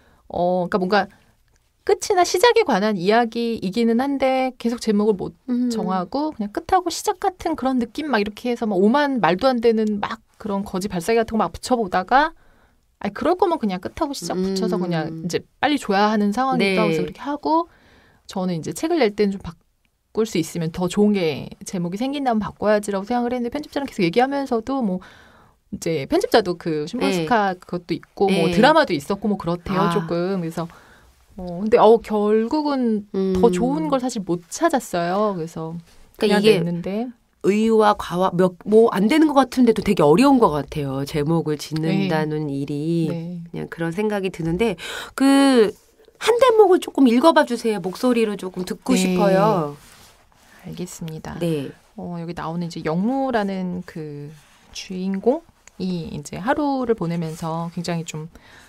Speaker 3: 어 그러니까 뭔가 끝이나 시작에 관한 이야기이기는 한데 계속 제목을 못 음. 정하고 그냥 끝하고 시작 같은 그런 느낌 막 이렇게 해서 막 오만 말도 안 되는 막 그런 거지 발사기 같은 거 막 붙여보다가 아니 그럴 거면 그냥 끝하고 시작 붙여서 음. 그냥 이제 빨리 줘야 하는 상황이니까 네. 그래서 그렇게 하고 저는 이제 책을 낼 때는 좀 바꿀 수 있으면 더 좋은 게 제목이 생긴다면 바꿔야지라고 생각을 했는데 편집자랑 계속 얘기하면서도 뭐 이제 편집자도 그 심보르스카 네. 그것도 있고 네. 뭐 드라마도 있었고 뭐 그렇대요 아. 조금 그래서 어 근데 어 결국은 음. 더 좋은 걸 사실 못 찾았어요. 그래서 그냥 그러니까 이게 냈는데.
Speaker 2: 의와 과와 뭐 안 되는 것 같은데도 되게 어려운 것 같아요. 제목을 짓는다는 네. 일이 네. 그냥 그런 생각이 드는데 그 한 대목을 조금 읽어봐 주세요. 목소리로 조금 듣고 네. 싶어요.
Speaker 3: 알겠습니다.
Speaker 2: 네.
Speaker 3: 어, 여기 나오는 이제 영무라는 그 주인공이 이제 하루를 보내면서 굉장히 좀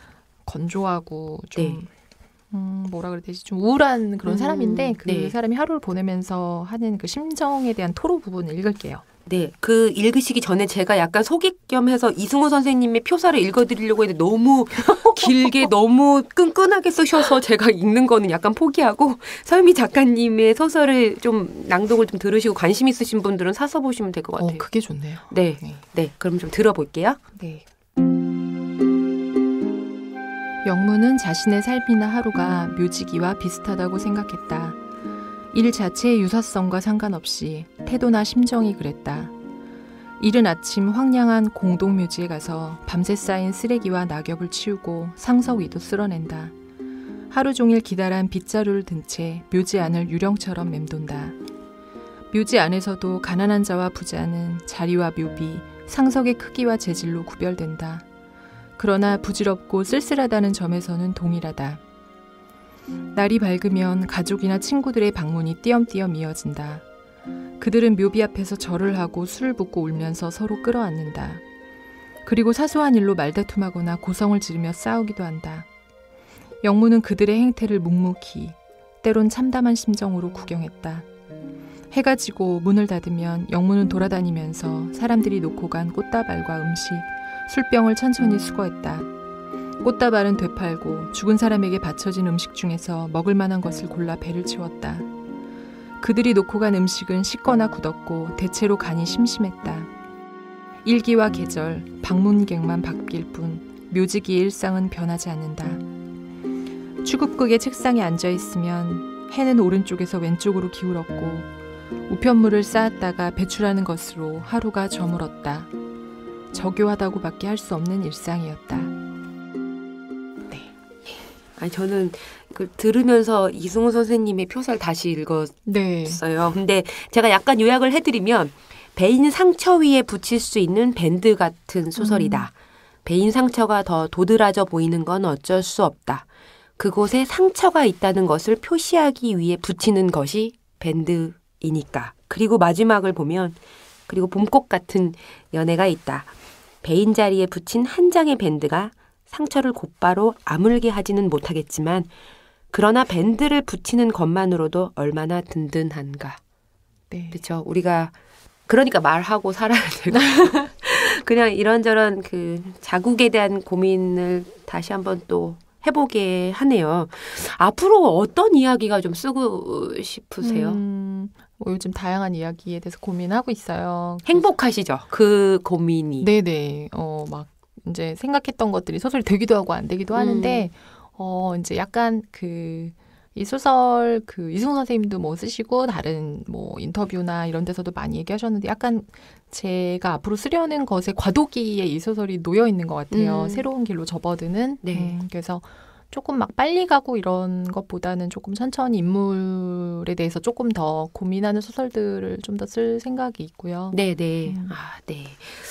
Speaker 3: 건조하고 좀 네. 음, 뭐라 그래야 되지? 좀 우울한 그런 음, 사람인데 그 네. 사람이 하루를 보내면서 하는 그 심정에 대한 토로 부분을 읽을게요.
Speaker 2: 네. 그 읽으시기 전에 제가 약간 소개 겸 해서 이승호 선생님의 표사를 읽어드리려고 했는데 너무 길게 너무 끈끈하게 쓰셔서 제가 읽는 거는 약간 포기하고 서유미 작가님의 소설을 좀 낭독을 좀 들으시고 관심 있으신 분들은 사서 보시면 될 것 같아요.
Speaker 3: 어, 그게 좋네요.
Speaker 2: 네. 네. 네. 그럼 좀 들어볼게요.
Speaker 3: 네. 영문은 자신의 삶이나 하루가 묘지기와 비슷하다고 생각했다. 일 자체의 유사성과 상관없이 태도나 심정이 그랬다. 이른 아침 황량한 공동묘지에 가서 밤새 쌓인 쓰레기와 낙엽을 치우고 상석 위도 쓸어낸다. 하루 종일 기다란 빗자루를 든 채 묘지 안을 유령처럼 맴돈다. 묘지 안에서도 가난한 자와 부자는 자리와 묘비, 상석의 크기와 재질로 구별된다. 그러나 부질없고 쓸쓸하다는 점에서는 동일하다. 날이 밝으면 가족이나 친구들의 방문이 띄엄띄엄 이어진다. 그들은 묘비 앞에서 절을 하고 술을 붓고 울면서 서로 끌어안는다. 그리고 사소한 일로 말다툼하거나 고성을 지르며 싸우기도 한다. 영무는 그들의 행태를 묵묵히, 때론 참담한 심정으로 구경했다. 해가 지고 문을 닫으면 영무는 돌아다니면서 사람들이 놓고 간 꽃다발과 음식, 술병을 천천히 수거했다. 꽃다발은 되팔고 죽은 사람에게 바쳐진 음식 중에서 먹을 만한 것을 골라 배를 채웠다. 그들이 놓고 간 음식은 식거나 굳었고 대체로 간이 심심했다. 일기와 계절, 방문객만 바뀔 뿐 묘지기의 일상은 변하지 않는다. 추급극의 책상에 앉아있으면 해는 오른쪽에서 왼쪽으로 기울었고 우편물을 쌓았다가 배출하는 것으로 하루가 저물었다. 저교하다고밖에 할 수 없는 일상이었다.
Speaker 2: 네. 아니 저는 그 들으면서 이승우 선생님의 표사를 다시 읽었어요. 네. 근데 제가 약간 요약을 해드리면 배인 상처 위에 붙일 수 있는 밴드 같은 소설이다. 음. 배인 상처가 더 도드라져 보이는 건 어쩔 수 없다. 그곳에 상처가 있다는 것을 표시하기 위해 붙이는 것이 밴드이니까. 그리고 마지막을 보면 그리고 봄꽃 같은 연애가 있다. 배인 자리에 붙인 한 장의 밴드가 상처를 곧바로 아물게 하지는 못하겠지만 그러나 밴드를 붙이는 것만으로도 얼마나 든든한가. 네. 그렇죠. 우리가 그러니까 말하고 살아야 되고 그냥 이런저런 그 자국에 대한 고민을 다시 한번 또 해보게 하네요. 앞으로 어떤 이야기가 좀 쓰고 싶으세요?
Speaker 3: 음, 뭐 요즘 다양한 이야기에 대해서 고민하고 있어요.
Speaker 2: 행복하시죠? 그 고민이.
Speaker 3: 네네. 어, 막 이제 생각했던 것들이 소설이 되기도 하고 안 되기도 하는데, 음. 어, 이제 약간 그, 이 소설 그 이승우 선생님도 뭐 쓰시고 다른 뭐 인터뷰나 이런 데서도 많이 얘기하셨는데 약간 제가 앞으로 쓰려는 것에 과도기에 이 소설이 놓여 있는 것 같아요. 음. 새로운 길로 접어드는. 네. 음, 그래서 조금 막 빨리 가고 이런 것보다는 조금 천천히 인물에 대해서 조금 더 고민하는 소설들을 좀 더 쓸 생각이 있고요.
Speaker 2: 네네. 음. 아, 네.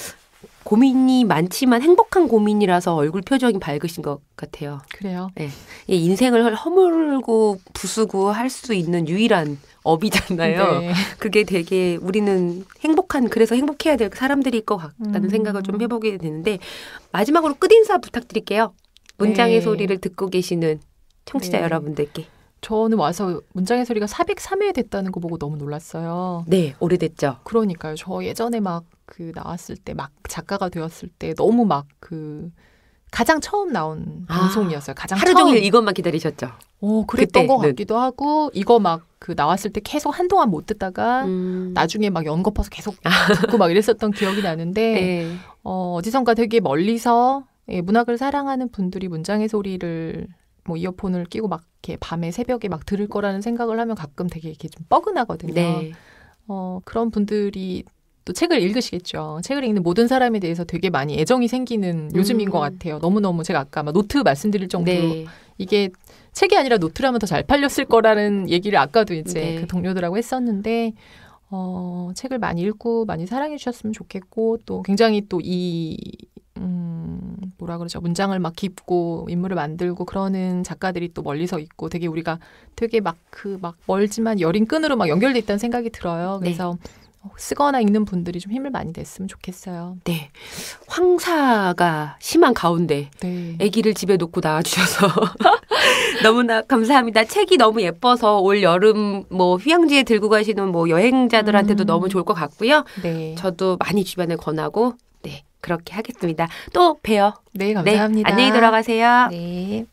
Speaker 2: 고민이 많지만 행복한 고민이라서 얼굴 표정이 밝으신 것 같아요.
Speaker 3: 그래요?
Speaker 2: 네. 인생을 허물고 부수고 할 수 있는 유일한 업이잖아요. 네. 그게 되게 우리는 행복한 그래서 행복해야 될 사람들일 것 같다는 음. 생각을 좀 해보게 되는데 마지막으로 끝인사 부탁드릴게요. 문장의 네. 소리를 듣고 계시는 청취자 네. 여러분들께.
Speaker 3: 저는 와서 문장의 소리가 사백삼 회 됐다는 거 보고 너무 놀랐어요.
Speaker 2: 네, 오래됐죠.
Speaker 3: 그러니까요. 저 예전에 막 그 나왔을 때 막 작가가 되었을 때 너무 막 그 가장 처음 나온 아, 방송이었어요. 가장
Speaker 2: 하루
Speaker 3: 처음.
Speaker 2: 종일 이것만 기다리셨죠.
Speaker 3: 어, 그랬던 것 같기도 하고 이거 막 그 나왔을 때 계속 한동안 못 듣다가 음. 나중에 막 연거파서 계속 듣고 막 이랬었던 기억이 나는데 네. 어, 어디선가 되게 멀리서 예, 문학을 사랑하는 분들이 문장의 소리를 뭐 이어폰을 끼고 막 이렇게 밤에 새벽에 막 들을 거라는 생각을 하면 가끔 되게 이렇게 좀 뻐근하거든요. 네. 어, 그런 분들이 또 책을 읽으시겠죠. 책을 읽는 모든 사람에 대해서 되게 많이 애정이 생기는 요즘인 음. 것 같아요. 너무너무 제가 아까 막 노트 말씀드릴 정도로 네. 이게 책이 아니라 노트라면 더 잘 팔렸을 거라는 얘기를 아까도 이제 네. 그 동료들하고 했었는데 어, 책을 많이 읽고 많이 사랑해 주셨으면 좋겠고 또 굉장히 또 이 음, 뭐라 그러죠? 문장을 막 깊고 인물을 만들고 그러는 작가들이 또 멀리서 있고 되게 우리가 되게 막 그 막 멀지만 여린 끈으로 막 연결돼 있다는 생각이 들어요. 그래서 네. 쓰거나 읽는 분들이 좀 힘을 많이 냈으면 좋겠어요.
Speaker 2: 네. 황사가 심한 가운데 네. 아기를 집에 놓고 나와주셔서 너무나 감사합니다. 책이 너무 예뻐서 올 여름 뭐 휴양지에 들고 가시는 뭐 여행자들한테도 음. 너무 좋을 것 같고요. 네. 저도 많이 주변에 권하고 네 그렇게 하겠습니다. 또 봬요.
Speaker 3: 네, 감사합니다.
Speaker 2: 네, 안녕히 돌아가세요.
Speaker 3: 네.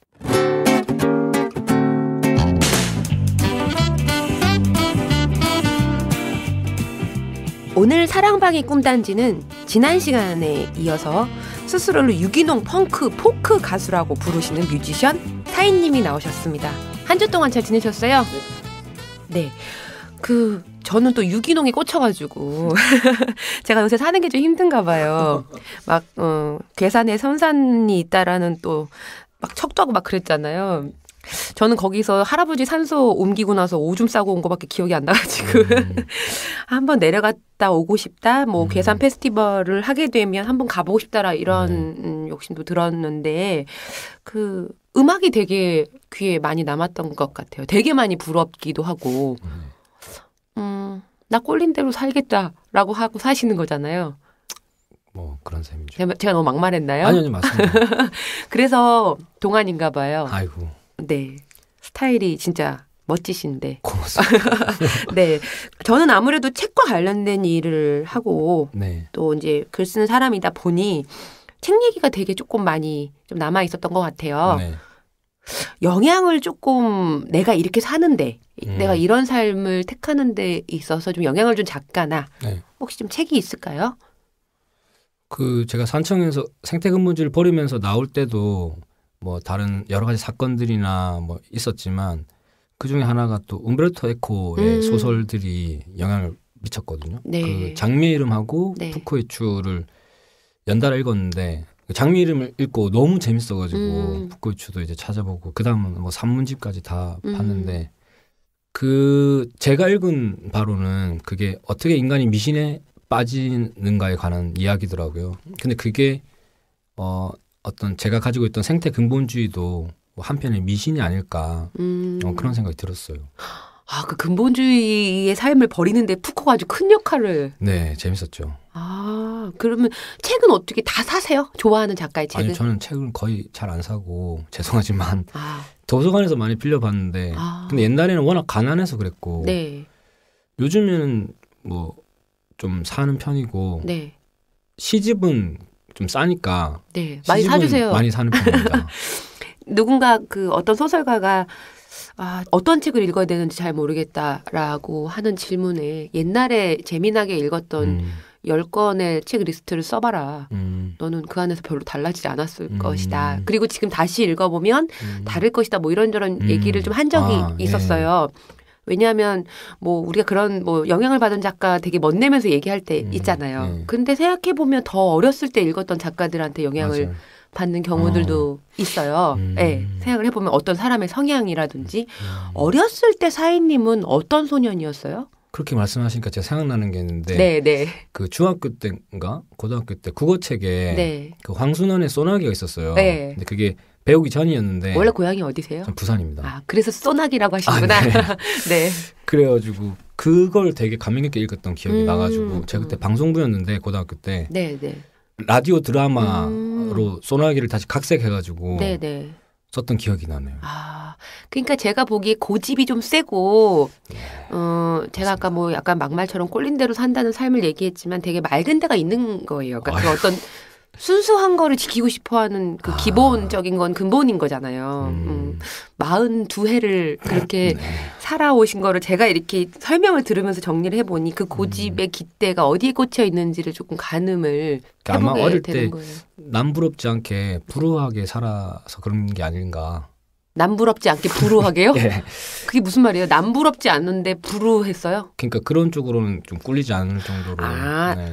Speaker 2: 오늘 사랑방의 꿈단지는 지난 시간에 이어서 스스로를 유기농 펑크 포크 가수라고 부르시는 뮤지션 타인님이 나오셨습니다. 한 주 동안 잘 지내셨어요? 네. 그 저는 또 유기농에 꽂혀가지고 제가 요새 사는 게 좀 힘든가 봐요. 막 어, 괴산에 섬산이 있다라는 또 막 척도 하고 막 그랬잖아요. 저는 거기서 할아버지 산소 옮기고 나서 오줌 싸고 온 거밖에 기억이 안 나가지고 음. 한번 내려갔다 오고 싶다. 뭐 음. 괴산 페스티벌을 하게 되면 한번 가보고 싶다라 이런 음. 욕심도 들었는데 그 음악이 되게 귀에 많이 남았던 것 같아요. 되게 많이 부럽기도 하고 음, 나 꼴린 대로 살겠다라고 하고 사시는 거잖아요.
Speaker 4: 뭐 그런 셈이죠.
Speaker 2: 제가, 제가 너무 막말했나요?
Speaker 4: 아니요, 아니요, 맞습니다.
Speaker 2: 그래서 동안인가 봐요.
Speaker 4: 아이고.
Speaker 2: 네. 스타일이 진짜 멋지신데.
Speaker 4: 고맙습니다.
Speaker 2: 네. 저는 아무래도 책과 관련된 일을 하고
Speaker 4: 네.
Speaker 2: 또 이제 글 쓰는 사람이다 보니 책 얘기가 되게 조금 많이 좀 남아 있었던 것 같아요.
Speaker 4: 네.
Speaker 2: 영향을 조금 내가 이렇게 사는데
Speaker 4: 음.
Speaker 2: 내가 이런 삶을 택하는 데 있어서 좀 영향을 준 작가나
Speaker 4: 네.
Speaker 2: 혹시 좀 책이 있을까요?
Speaker 4: 그 제가 산청에서 생태근본주의를 벌이면서 나올 때도 뭐 다른 여러 가지 사건들이나 뭐 있었지만 그 중에 하나가 또 umberto eco의 음. 소설들이 영향을 미쳤거든요.
Speaker 2: 네.
Speaker 4: 그 장미 이름하고
Speaker 2: 네.
Speaker 4: 푸코의 추를 연달아 읽었는데 장미 이름을 읽고 너무 재밌어가지고 음. 푸코의 추도 이제 찾아보고 그 다음은 뭐 산문집까지 다
Speaker 2: 음.
Speaker 4: 봤는데 그 제가 읽은 바로는 그게 어떻게 인간이 미신에 빠지는가에 관한 이야기더라고요. 근데 그게 어, 어떤 제가 가지고 있던 생태 근본주의도 한편의 미신이 아닐까
Speaker 2: 음.
Speaker 4: 어, 그런 생각이 들었어요.
Speaker 2: 아, 그 근본주의의 삶을 버리는데 푸코가 아주 큰 역할을.
Speaker 4: 네, 재밌었죠.
Speaker 2: 아, 그러면 책은 어떻게 다 사세요? 좋아하는 작가의 책은?
Speaker 4: 아니, 저는 책을 거의 잘 안 사고 죄송하지만
Speaker 2: 아.
Speaker 4: 도서관에서 많이 빌려봤는데
Speaker 2: 아.
Speaker 4: 근데 옛날에는 워낙 가난해서 그랬고
Speaker 2: 네.
Speaker 4: 요즘에는 뭐 좀 사는 편이고
Speaker 2: 네.
Speaker 4: 시집은 좀 싸니까
Speaker 2: 네. 많이 사주세요.
Speaker 4: 많이 사는 편입니다.
Speaker 2: 누군가 그 어떤 소설가가 아, 어떤 책을 읽어야 되는지 잘 모르겠다라고 하는 질문에 옛날에 재미나게 읽었던
Speaker 4: 음.
Speaker 2: 열 권의 책 리스트를 써봐라.
Speaker 4: 음.
Speaker 2: 너는 그 안에서 별로 달라지지 않았을
Speaker 4: 음.
Speaker 2: 것이다. 그리고 지금 다시 읽어보면
Speaker 4: 음.
Speaker 2: 다를 것이다. 뭐 이런저런
Speaker 4: 음.
Speaker 2: 얘기를 좀 한 적이
Speaker 4: 아,
Speaker 2: 있었어요. 예. 왜냐하면 뭐 우리가 그런 뭐 영향을 받은 작가 되게 멋내면서 얘기할 때
Speaker 4: 음.
Speaker 2: 있잖아요.
Speaker 4: 네.
Speaker 2: 근데 생각해보면 더 어렸을 때 읽었던 작가들한테 영향을
Speaker 4: 맞아요.
Speaker 2: 받는 경우들도
Speaker 4: 어.
Speaker 2: 있어요.
Speaker 4: 음.
Speaker 2: 네, 생각을 해보면 어떤 사람의 성향이라든지
Speaker 4: 음.
Speaker 2: 어렸을 때 사인님은 어떤 소년이었어요?
Speaker 4: 그렇게 말씀하시니까 제가 생각나는 게 있는데
Speaker 2: 네, 네.
Speaker 4: 그 중학교 때인가 고등학교 때 국어책에
Speaker 2: 네.
Speaker 4: 그 황순원의 소나기가 있었어요.
Speaker 2: 네.
Speaker 4: 근데 그게 배우기 전이었는데
Speaker 2: 원래 고향이 어디세요?
Speaker 4: 전 부산입니다.
Speaker 2: 아, 그래서 소나기라고 하시는구나.
Speaker 4: 아, 네.
Speaker 2: 네.
Speaker 4: 그래가지고 그걸 되게 감명 깊게 읽었던 기억이
Speaker 2: 음,
Speaker 4: 나가지고 제가 그때
Speaker 2: 음.
Speaker 4: 방송부였는데 고등학교 때
Speaker 2: 네, 네.
Speaker 4: 라디오 드라마로
Speaker 2: 음.
Speaker 4: 소나기를 다시 각색해가지고
Speaker 2: 네, 네.
Speaker 4: 썼던 기억이 나네요.
Speaker 2: 아, 그러니까 제가 보기에 고집이 좀 세고, 어, 제가 아까 뭐 약간 막말처럼 꼴린 대로 산다는 삶을 얘기했지만 되게 맑은 데가 있는 거예요. 그러니까 그 어떤 순수한 거를 지키고 싶어하는 그 기본적인 건 근본인 거잖아요.
Speaker 4: 음.
Speaker 2: 음, 마흔두 해를 그렇게
Speaker 4: 네.
Speaker 2: 살아오신 거를 제가 이렇게 설명을 들으면서 정리를 해보니 그 고집의 깃대가 어디에 꽂혀 있는지를 조금 가늠을
Speaker 4: 그러니까 아마
Speaker 2: 해보게
Speaker 4: 어릴
Speaker 2: 되는
Speaker 4: 때
Speaker 2: 거예요.
Speaker 4: 남부럽지 않게 불우하게 살아서 그런 게 아닌가.
Speaker 2: 남부럽지 않게 불우하게요?
Speaker 4: 예.
Speaker 2: 그게 무슨 말이에요? 남부럽지 않은데 불우했어요?
Speaker 4: 그러니까 그런 쪽으로는 좀 꿀리지 않을 정도로.
Speaker 2: 아.
Speaker 4: 네.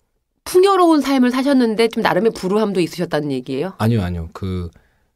Speaker 2: 풍요로운 삶을 사셨는데 좀 나름의 불우함도 있으셨다는 얘기예요?
Speaker 4: 아니요, 아니요. 그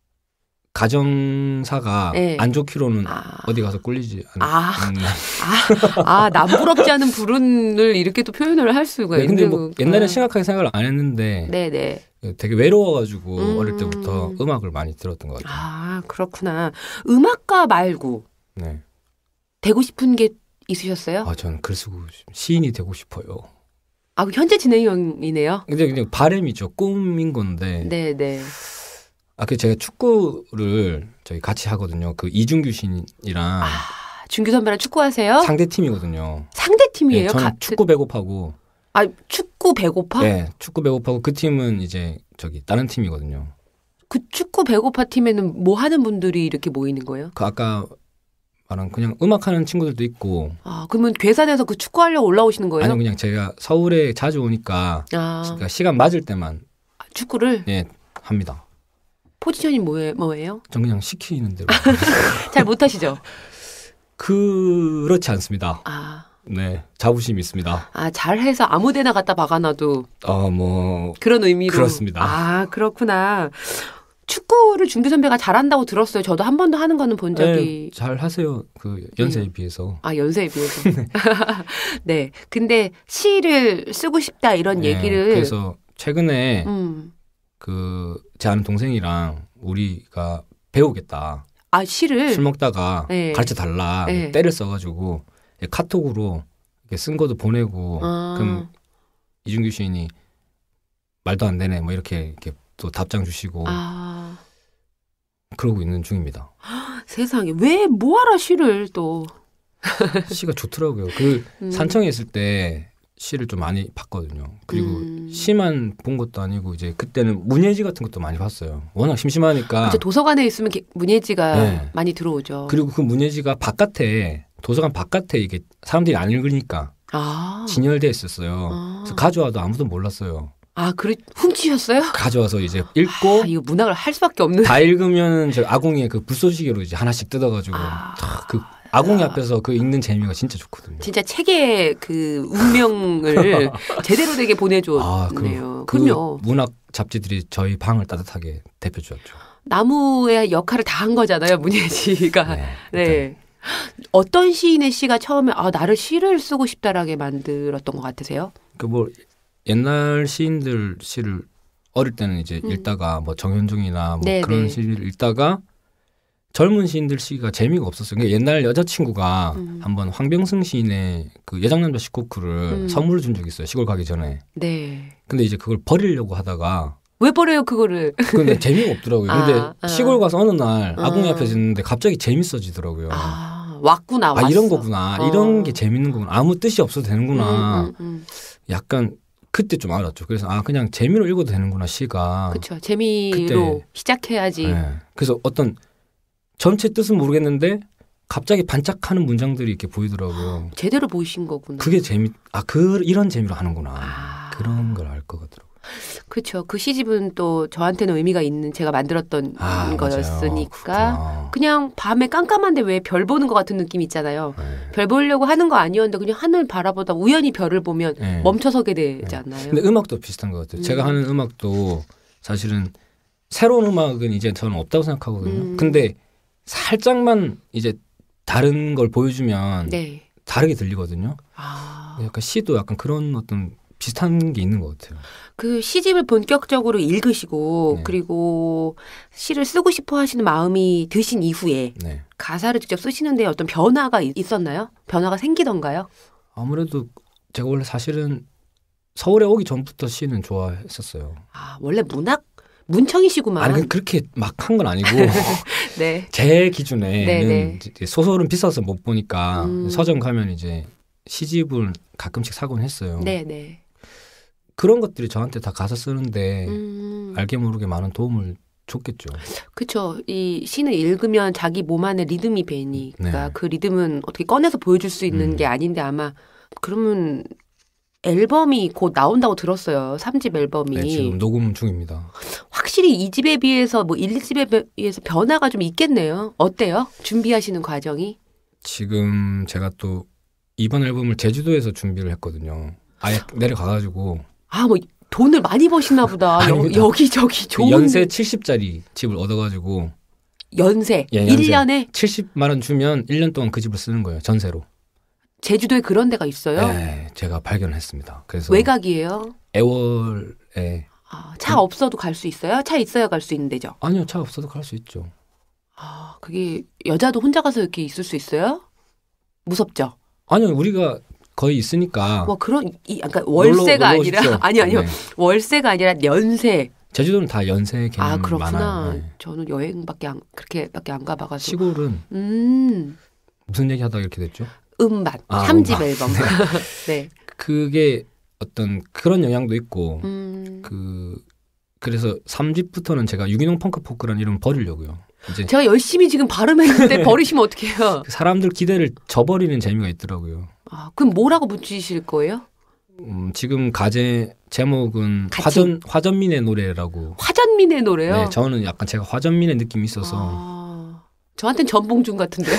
Speaker 4: 가정사가
Speaker 2: 네.
Speaker 4: 안 좋기로는
Speaker 2: 아.
Speaker 4: 어디 가서 꿀리지 않.
Speaker 2: 아.
Speaker 4: 음.
Speaker 2: 아, 아, 남부럽지 않은 불운을 이렇게 또 표현을 할 수가
Speaker 4: 네, 근데
Speaker 2: 있는
Speaker 4: 뭐 옛날에 심각하게 생각을 안 했는데
Speaker 2: 네네.
Speaker 4: 되게 외로워가지고
Speaker 2: 음.
Speaker 4: 어릴 때부터 음악을 많이 들었던 것 같아요.
Speaker 2: 아, 그렇구나. 음악가 말고
Speaker 4: 네.
Speaker 2: 되고 싶은 게 있으셨어요?
Speaker 4: 아, 저는 글 쓰고 싶- 시인이 되고 싶어요.
Speaker 2: 아, 현재 진행형이네요.
Speaker 4: 근데 그냥 바람이죠. 꿈인 건데.
Speaker 2: 네네.
Speaker 4: 아, 그 제가 축구를 저희 같이 하거든요. 그 이준규 시인이랑
Speaker 2: 아, 준규 선배랑 축구하세요?
Speaker 4: 상대 팀이거든요.
Speaker 2: 상대 팀이에요?
Speaker 4: 네, 저는
Speaker 2: 가-
Speaker 4: 축구 배고파고.
Speaker 2: 아, 축구 배고파?
Speaker 4: 네, 축구 배고파고 그 팀은 이제 저기 다른 팀이거든요.
Speaker 2: 그 축구 배고파 팀에는 뭐 하는 분들이 이렇게 모이는 거예요?
Speaker 4: 그 아까 말한 그냥 음악하는 친구들도 있고.
Speaker 2: 아 그러면 괴산에서 그 축구하려고 올라오시는 거예요?
Speaker 4: 아니 그냥 제가 서울에 자주 오니까 아. 그러니까 시간 맞을 때만
Speaker 2: 축구를
Speaker 4: 예 합니다.
Speaker 2: 포지션이 뭐예, 뭐예요?
Speaker 4: 전 그냥 시키는 대로.
Speaker 2: 잘 못하시죠?
Speaker 4: 그렇지 않습니다.
Speaker 2: 아.
Speaker 4: 네, 자부심이 있습니다.
Speaker 2: 아, 잘해서 아무데나 갖다 박아놔도.
Speaker 4: 어, 뭐
Speaker 2: 그런 의미로.
Speaker 4: 그렇습니다.
Speaker 2: 아, 그렇구나. 축구를 준규 선배가 잘한다고 들었어요. 저도 한 번도 하는 거는 본 적이.
Speaker 4: 네, 잘 하세요. 그 연세에 음. 비해서.
Speaker 2: 아, 연세에 비해서. 네. 근데 시를 쓰고 싶다 이런
Speaker 4: 네,
Speaker 2: 얘기를.
Speaker 4: 그래서 최근에
Speaker 2: 음.
Speaker 4: 그 제 아는 동생이랑 우리가 배우겠다.
Speaker 2: 아, 시를
Speaker 4: 술 먹다가
Speaker 2: 네.
Speaker 4: 가르쳐 달라. 네. 때를 써가지고 카톡으로 이렇게 쓴 것도 보내고. 아. 그럼 이준규 시인이 말도 안 되네. 뭐 이렇게 이렇게 또 답장 주시고. 아. 그러고 있는 중입니다.
Speaker 2: 세상에 왜 뭐하라 시를 또.
Speaker 4: 시가 좋더라고요. 그 음. 산청에 있을 때 시를 좀 많이 봤거든요. 그리고 음. 시만 본 것도 아니고 이제 그때는 문예지 같은 것도 많이 봤어요. 워낙 심심하니까.
Speaker 2: 그쵸, 도서관에 있으면 문예지가 네. 많이 들어오죠.
Speaker 4: 그리고 그 문예지가 바깥에 도서관 바깥에 이게 사람들이 안 읽으니까 아. 진열돼 있었어요. 아. 그래서 가져와도 아무도 몰랐어요.
Speaker 2: 아, 그래 훔치셨어요?
Speaker 4: 가져와서 이제 읽고.
Speaker 2: 아, 이거 문학을 할 수밖에 없는.
Speaker 4: 다 읽으면 저 아궁이에 그 불쏘시개로 이제 하나씩 뜯어가지고 아. 그 아궁이 앞에서 그 읽는 재미가 진짜 좋거든요.
Speaker 2: 진짜 책의 그 운명을 제대로 되게 보내줬네요. 아, 그,
Speaker 4: 그럼요. 그 문학 잡지들이 저희 방을 따뜻하게 대표주었죠.
Speaker 2: 나무의 역할을 다 한 거잖아요, 문예지가. 네. 네. 어떤 시인의 시가 처음에 아 나를 시를 쓰고 싶다라게 만들었던 것 같으세요?
Speaker 4: 그 뭐 옛날 시인들 시를 어릴 때는 이제 음. 읽다가 뭐 정현종이나 뭐 네네. 그런 시를 읽다가 젊은 시인들 시가 재미가 없었어요. 그러니까 옛날 여자친구가 음. 한번 황병승 시인의 그 예장남자 시코크를 음. 선물을 준 적이 있어요. 시골 가기 전에.
Speaker 2: 네.
Speaker 4: 근데 이제 그걸 버리려고 하다가
Speaker 2: 왜 버려요 그거를?
Speaker 4: 근데 재미가 없더라고요. 아, 근데 아. 시골 가서 어느 날 아궁이 아. 앞에 있는데 갑자기 재밌어지더라고요.
Speaker 2: 아, 왔구나. 왔어.
Speaker 4: 아 이런 거구나. 어. 이런 게 재밌는 거구나. 아무 뜻이 없어도 되는구나. 음, 음, 음. 약간 그때 좀 알았죠. 그래서 아 그냥 재미로 읽어도 되는구나 시가.
Speaker 2: 그렇죠. 재미로 그때, 시작해야지. 네.
Speaker 4: 그래서 어떤 전체 뜻은 모르겠는데 갑자기 반짝하는 문장들이 이렇게 보이더라고요.
Speaker 2: 제대로 보이신 거구나.
Speaker 4: 그게 재미. 아 그 이런 재미로 하는구나. 아. 그런 걸 알 것 같더라고요.
Speaker 2: 그렇죠. 그 시집은 또 저한테는 의미가 있는 제가 만들었던 아, 거였으니까 그냥 밤에 깜깜한데 왜 별 보는 것 같은 느낌 있잖아요. 네. 별 보려고 하는 거 아니었는데 그냥 하늘 바라보다 우연히 별을 보면 네. 멈춰서게 되지 않나요?
Speaker 4: 네. 근데 음악도 비슷한 것 같아요. 음. 제가 하는 음악도 사실은 새로운 음악은 이제 저는 없다고 생각하거든요. 음. 근데 살짝만 이제 다른 걸 보여주면 네. 다르게 들리거든요. 아. 약간 시도 약간 그런 어떤 비슷한 게 있는 것 같아요.
Speaker 2: 그 시집을 본격적으로 읽으시고 네. 그리고 시를 쓰고 싶어 하시는 마음이 드신 이후에 네. 가사를 직접 쓰시는데 어떤 변화가 있었나요? 변화가 생기던가요?
Speaker 4: 아무래도 제가 원래 사실은 서울에 오기 전부터 시는 좋아했었어요.
Speaker 2: 아 원래 문학? 문청이시구만.
Speaker 4: 아니 그렇게 막 한 건 아니고 네. 제 기준에는 네네. 소설은 비싸서 못 보니까 음. 서점 가면 이제 시집을 가끔씩 사곤 했어요.
Speaker 2: 네네.
Speaker 4: 그런 것들이 저한테 다 가사 쓰는데 음. 알게 모르게 많은 도움을 줬겠죠.
Speaker 2: 그렇죠. 이 시는 읽으면 자기 몸 안에 리듬이 배니까 네. 그 리듬은 어떻게 꺼내서 보여줄 수 있는 음. 게 아닌데 아마 그러면 앨범이 곧 나온다고 들었어요. 삼 집 앨범이.
Speaker 4: 네, 지금 녹음 중입니다.
Speaker 2: 확실히 이 집에 비해서 뭐 일 집에 비해서 변화가 좀 있겠네요. 어때요? 준비하시는 과정이?
Speaker 4: 지금 제가 또 이번 앨범을 제주도에서 준비를 했거든요. 아예 내려가가지고.
Speaker 2: 아, 뭐 돈을 많이 버시나 보다. 여기저기 좋은.
Speaker 4: 연세 칠십짜리 집을 얻어가지고.
Speaker 2: 연세? 예, 연세. 일 년에?
Speaker 4: 칠십만 원 주면 일 년 동안 그 집을 쓰는 거예요. 전세로.
Speaker 2: 제주도에 그런 데가 있어요?
Speaker 4: 네. 제가 발견했습니다. 그래서
Speaker 2: 외곽이에요?
Speaker 4: 애월에.
Speaker 2: 아, 차 그, 없어도 갈 수 있어요? 차 있어야 갈 수 있는 데죠?
Speaker 4: 아니요. 차 없어도 갈 수 있죠.
Speaker 2: 아, 그게 여자도 혼자 가서 이렇게 있을 수 있어요? 무섭죠?
Speaker 4: 아니요. 우리가 거의 있으니까.
Speaker 2: 뭐 그런 이 약간 월세가 놀러, 놀러 아니라 아니 아니요. 네. 월세가 아니라 연세.
Speaker 4: 제주도는 다 연세 개념
Speaker 2: 아, 그렇구나.
Speaker 4: 많아요. 네.
Speaker 2: 저는 여행밖에 안 그렇게밖에 안 가봐가지고.
Speaker 4: 시골은
Speaker 2: 음.
Speaker 4: 무슨 얘기 하다가 이렇게 됐죠?
Speaker 2: 음반
Speaker 4: 아,
Speaker 2: 삼 집
Speaker 4: 음반.
Speaker 2: 앨범. 네.
Speaker 4: 그게 어떤 그런 영향도 있고
Speaker 2: 음.
Speaker 4: 그 그래서 삼 집부터는 제가 유기농 펑크 포크라는 이름을 버리려고요. 이제
Speaker 2: 제가 열심히 지금 발음했는데 버리시면 어떡해요?
Speaker 4: 사람들 기대를 저버리는 재미가 있더라고요.
Speaker 2: 아, 그럼 뭐라고 붙이실 거예요?
Speaker 4: 음, 지금 가제 제목은 같이? 화전 화전민의 노래라고.
Speaker 2: 화전민의 노래요?
Speaker 4: 네, 저는 약간 제가 화전민의 느낌이 있어서.
Speaker 2: 아, 저한테는 전봉준 같은데요.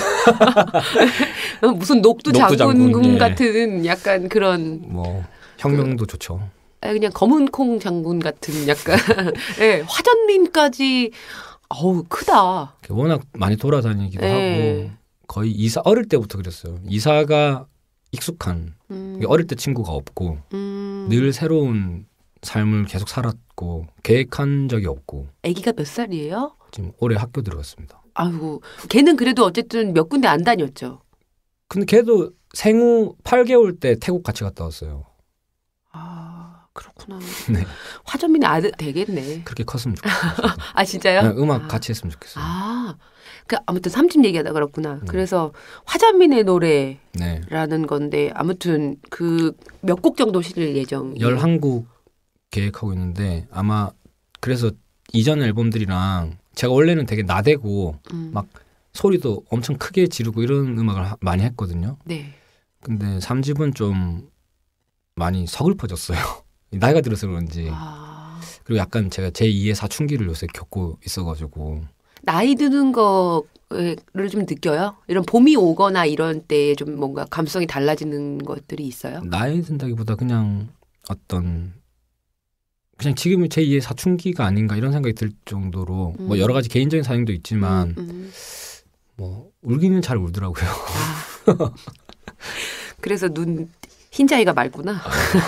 Speaker 2: 무슨 녹두,
Speaker 4: 녹두
Speaker 2: 장군,
Speaker 4: 장군 예.
Speaker 2: 같은 약간 그런.
Speaker 4: 뭐 혁명도 그, 좋죠.
Speaker 2: 그냥 검은콩 장군 같은 약간. 네, 화전민까지. 어우 크다.
Speaker 4: 워낙 많이 돌아다니기도 네. 하고 거의 이사 어릴 때부터 그랬어요. 이사가 익숙한 음. 어릴 때 친구가 없고 음. 늘 새로운 삶을 계속 살았고 계획한 적이 없고.
Speaker 2: 아기가 몇 살이에요?
Speaker 4: 지금 올해 학교 들어갔습니다.
Speaker 2: 아이고 걔는 그래도 어쨌든 몇 군데 안 다녔죠.
Speaker 4: 근데 걔도 생후 팔 개월 때 태국 같이 갔다 왔어요.
Speaker 2: 아 그렇구나.
Speaker 4: 네.
Speaker 2: 화전민의 아들 되겠네.
Speaker 4: 그렇게 컸으면 좋겠어요.
Speaker 2: 아 진짜요?
Speaker 4: 네, 음악
Speaker 2: 아.
Speaker 4: 같이 했으면 좋겠어요.
Speaker 2: 아, 그 아무튼 삼집 얘기하다 그렇구나. 음. 그래서 화전민의 노래라는
Speaker 4: 네.
Speaker 2: 건데 아무튼 그 몇 곡 정도 실을 예정?
Speaker 4: 열한 곡 계획하고 있는데 아마 그래서 이전 앨범들이랑 제가 원래는 되게 나대고 음. 막 소리도 엄청 크게 지르고 이런 음악을 하, 많이 했거든요.
Speaker 2: 네.
Speaker 4: 근데 삼 집은 좀 많이 서글퍼졌어요. 나이가 들어서 그런지.
Speaker 2: 아.
Speaker 4: 그리고 약간 제가 제이의 사춘기를 요새 겪고 있어가지고.
Speaker 2: 나이 드는 거를 좀 느껴요? 이런 봄이 오거나 이런 때에 좀 뭔가 감성이 달라지는 것들이 있어요?
Speaker 4: 나이 든다기보다 그냥 어떤 그냥 지금은 제이의 사춘기가 아닌가 이런 생각이 들 정도로 음. 뭐 여러 가지 개인적인 사정도 있지만 음, 음. 뭐 울기는 잘 울더라고요.
Speaker 2: 아. 그래서 눈 흰자위가 맑구나.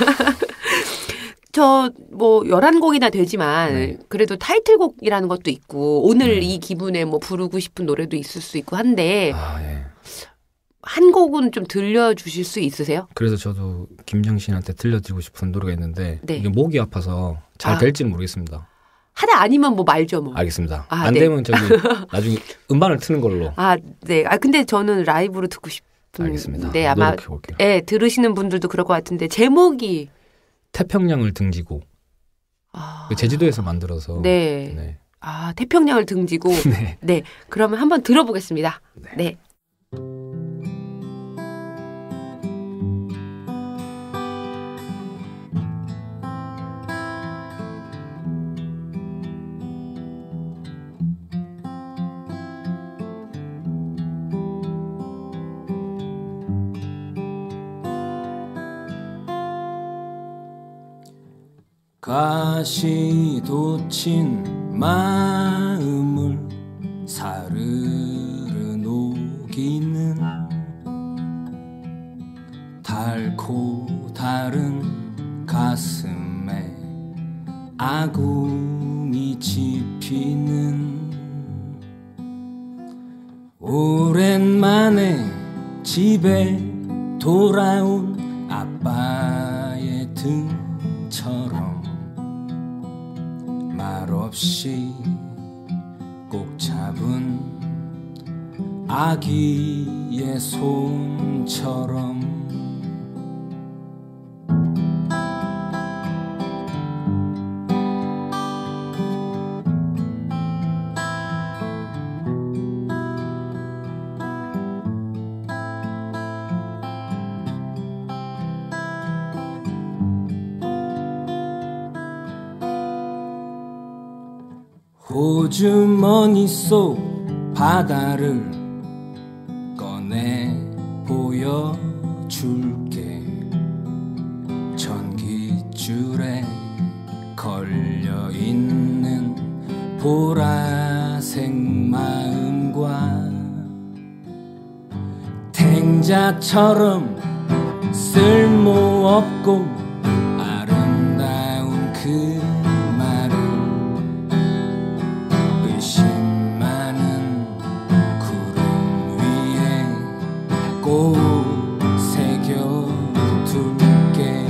Speaker 2: 저 뭐 열한 곡이나 되지만 네. 그래도 타이틀곡이라는 것도 있고 오늘 네. 이 기분에 뭐 부르고 싶은 노래도 있을 수 있고 한데
Speaker 4: 아, 네.
Speaker 2: 한 곡은 좀 들려주실 수 있으세요?
Speaker 4: 그래서 저도 김정신한테 들려드리고 싶은 노래가 있는데
Speaker 2: 네.
Speaker 4: 이게 목이 아파서 잘
Speaker 2: 아.
Speaker 4: 될지는 모르겠습니다.
Speaker 2: 하다 아니면 뭐 말죠 뭐.
Speaker 4: 알겠습니다.
Speaker 2: 아,
Speaker 4: 안
Speaker 2: 네.
Speaker 4: 되면 저기 나중에 음반을 트는 걸로.
Speaker 2: 아 네. 아 근데 저는 라이브로 듣고 싶은.
Speaker 4: 알겠습니다.
Speaker 2: 네 아마 예 들으시는 분들도 그럴 것 같은데 제목이
Speaker 4: 태평양을 등지고.
Speaker 2: 아.
Speaker 4: 제주도에서 만들어서.
Speaker 2: 네. 네. 아 태평양을 등지고.
Speaker 4: 네.
Speaker 2: 네. 그러면 한번 들어보겠습니다.
Speaker 4: 네.
Speaker 2: 네.
Speaker 4: 가시 돋친 마음을 사르르 녹이는 달고 다른 가슴에 아궁이 지피는 오랜만에 집에 돌아온 아빠의 등처럼 말없이 꼭 잡은 아기의 손처럼 호주머니 속 바다를 꺼내 보여줄게 전깃줄에 걸려있는 보라색 마음과 탱자처럼 쓸모없고 아름다운 그 꼭 새겨둘게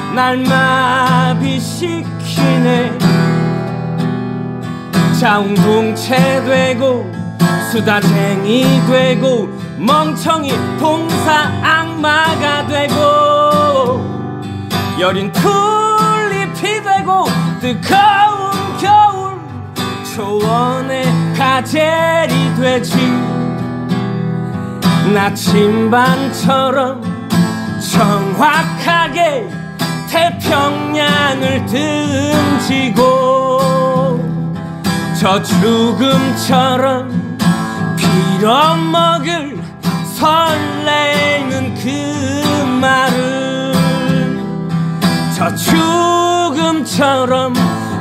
Speaker 5: 날 마비시키네. 자웅동체 되고 수다쟁이 되고 멍청이 동사 악마가 되고 여린 튤립이 되고 뜨거운 겨울 초원의 가젤이 되지. 나침반처럼 정확하게 태평양을 등지고 저 죽음처럼 빌어먹을 설레는 그 말을 저 죽음처럼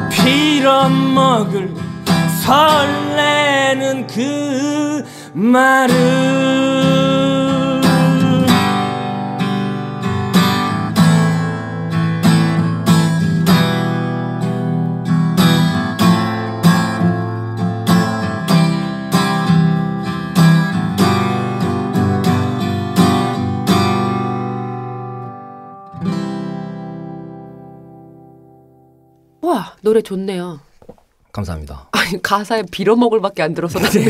Speaker 5: 빌어먹을 설레는 그 말을.
Speaker 2: 와, 노래 좋네요.
Speaker 4: 감사합니다.
Speaker 2: 아니, 가사에 빌어먹을밖에 안 들어서 네.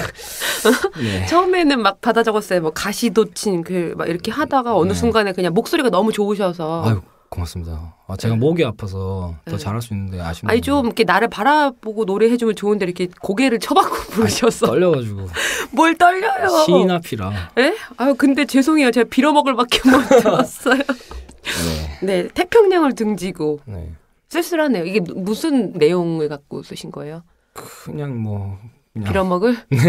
Speaker 2: 처음에는 막 받아 적었어요. 뭐 가시도친 그 막 이렇게 하다가 어느 네. 순간에 그냥 목소리가 너무 좋으셔서.
Speaker 4: 아유, 고맙습니다. 아, 제가 네. 목이 아파서 더 네. 잘할 수 있는데 아쉽네요.
Speaker 2: 아니 좀 이렇게 나를 바라보고 노래해주면 좋은데 이렇게 고개를 쳐박고 부르셔서.
Speaker 4: 아니, 떨려가지고.
Speaker 2: 뭘 떨려요?
Speaker 4: 시인 앞이라.
Speaker 2: 예? 아유 근데 죄송해요. 제가 빌어먹을밖에 못 들었어요. 네. 네, 태평양을 등지고. 네. 쓸쓸하네요. 이게 무슨 내용을 갖고 쓰신 거예요?
Speaker 4: 그냥 뭐 그냥.
Speaker 2: 빌어먹을? 네.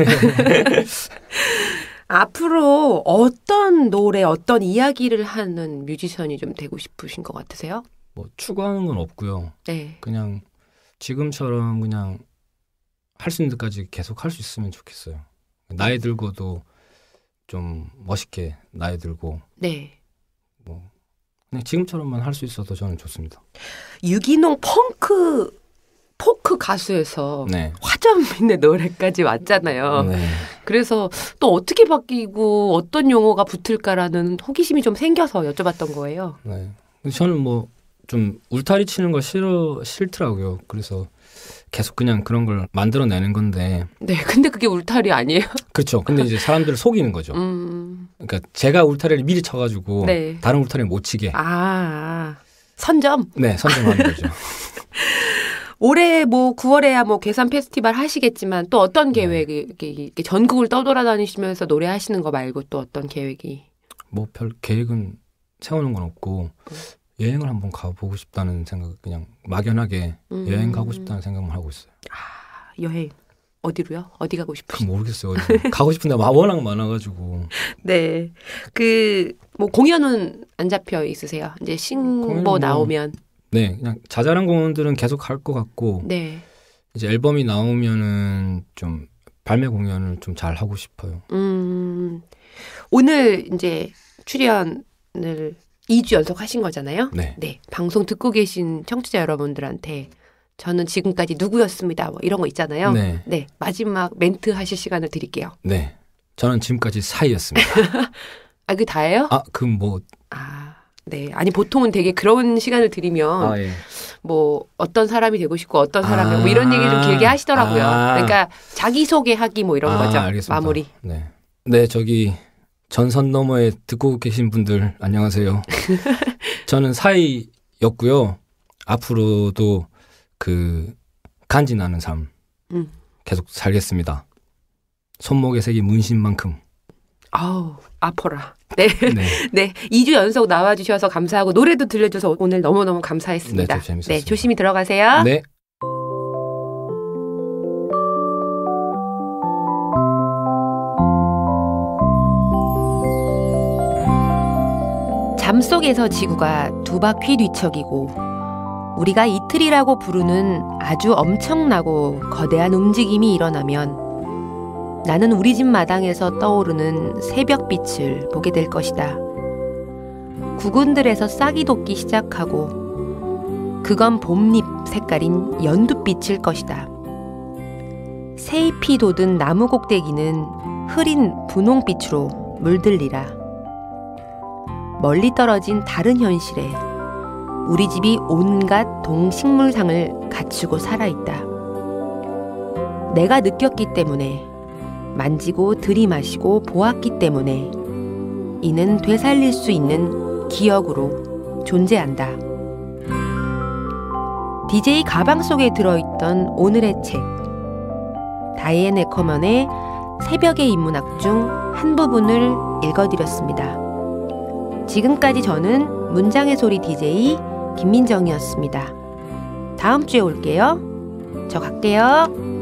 Speaker 2: 앞으로 어떤 노래, 어떤 이야기를 하는 뮤지션이 좀 되고 싶으신 것 같으세요?
Speaker 4: 뭐 추구하는 건 없고요.
Speaker 2: 네.
Speaker 4: 그냥 지금처럼 그냥 할 수 있는 데까지 계속 할 수 있으면 좋겠어요. 나이 들고도 좀 멋있게 나이 들고.
Speaker 2: 네.
Speaker 4: 뭐 그냥 지금처럼만 할 수 있어도 저는 좋습니다.
Speaker 2: 유기농 펑크 포크 가수에서
Speaker 4: 네.
Speaker 2: 화전민의 노래까지 왔잖아요.
Speaker 4: 네.
Speaker 2: 그래서 또 어떻게 바뀌고 어떤 용어가 붙을까라는 호기심이 좀 생겨서 여쭤봤던 거예요.
Speaker 4: 네. 저는 뭐 좀 울타리 치는 거 싫어 싫더라고요. 그래서 계속 그냥 그런 걸 만들어내는 건데.
Speaker 2: 네, 근데 그게 울타리 아니에요?
Speaker 4: 그렇죠. 근데 이제 사람들을 속이는 거죠.
Speaker 2: 음.
Speaker 4: 그러니까 제가 울타리를 미리 쳐가지고
Speaker 2: 네.
Speaker 4: 다른 울타리를 못 치게.
Speaker 2: 아, 선점?
Speaker 4: 네, 선점하는 거죠.
Speaker 2: 올해 뭐 구월에야 뭐 괴산 페스티벌 하시겠지만 또 어떤 계획이 이렇게, 이렇게 전국을 떠돌아다니시면서 노래하시는 거 말고 또 어떤 계획이?
Speaker 4: 뭐 별 계획은 세우는 건 없고 음. 여행을 한번 가보고 싶다는 생각, 그냥 막연하게 음. 여행 가고 싶다는 생각만 하고 있어요.
Speaker 2: 아, 여행 어디로요? 어디 가고 싶으세요?
Speaker 4: 모르겠어요. 어디. 가고 싶은데 워낙 많아가지고.
Speaker 2: 네, 그 뭐 공연은 안 잡혀 있으세요? 이제 신보 뭐, 나오면.
Speaker 4: 네, 그냥 자잘한 공연들은 계속 할 것 같고.
Speaker 2: 네.
Speaker 4: 이제 앨범이 나오면은 좀 발매 공연을 좀 잘 하고 싶어요.
Speaker 2: 음, 오늘 이제 출연을 이 주 연속 하신 거잖아요.
Speaker 4: 네.
Speaker 2: 네. 방송 듣고 계신 청취자 여러분들한테 저는 지금까지 누구였습니다. 뭐 이런 거 있잖아요.
Speaker 4: 네.
Speaker 2: 네. 마지막 멘트 하실 시간을 드릴게요.
Speaker 4: 네. 저는 지금까지 사이였습니다.
Speaker 2: 아, 그게 다예요?
Speaker 4: 아, 그 뭐.
Speaker 2: 아, 네. 아니, 보통은 되게 그런 시간을 드리면
Speaker 4: 아, 예.
Speaker 2: 뭐 어떤 사람이 되고 싶고 어떤 사람이 아~ 뭐 이런 얘기 좀 길게 하시더라고요. 아~ 그러니까 자기소개하기 뭐 이런 아, 거죠.
Speaker 4: 알겠습니다.
Speaker 2: 마무리.
Speaker 4: 네. 네, 저기 전선 너머에 듣고 계신 분들 안녕하세요. 저는 사이였고요. 앞으로도 그 간지나는 삶
Speaker 2: 음.
Speaker 4: 계속 살겠습니다. 손목에 새긴 문신만큼.
Speaker 2: 아우, 아파라. 네. 네. 네. 이 주 연속 나와주셔서 감사하고 노래도 들려줘서 오늘 너무너무 감사했습니다.
Speaker 4: 네, 재밌었습니다.
Speaker 2: 네, 조심히 들어가세요.
Speaker 4: 네.
Speaker 2: 잠 속에서 지구가 두 바퀴 뒤척이고 우리가 이틀이라고 부르는 아주 엄청나고 거대한 움직임이 일어나면 나는 우리 집 마당에서 떠오르는 새벽빛을 보게 될 것이다. 구근들에서 싹이 돋기 시작하고 그건 봄잎 색깔인 연두빛일 것이다. 새잎이 돋은 나무 꼭대기는 흐린 분홍빛으로 물들리라. 멀리 떨어진 다른 현실에 우리 집이 온갖 동식물상을 갖추고 살아있다. 내가 느꼈기 때문에, 만지고 들이마시고 보았기 때문에 이는 되살릴 수 있는 기억으로 존재한다. 디제이 가방 속에 들어있던 오늘의 책, 다이앤 에커먼의 새벽의 인문학 중 한 부분을 읽어드렸습니다. 지금까지 저는 문장의 소리 디제이 김민정이었습니다. 다음 주에 올게요. 저 갈게요.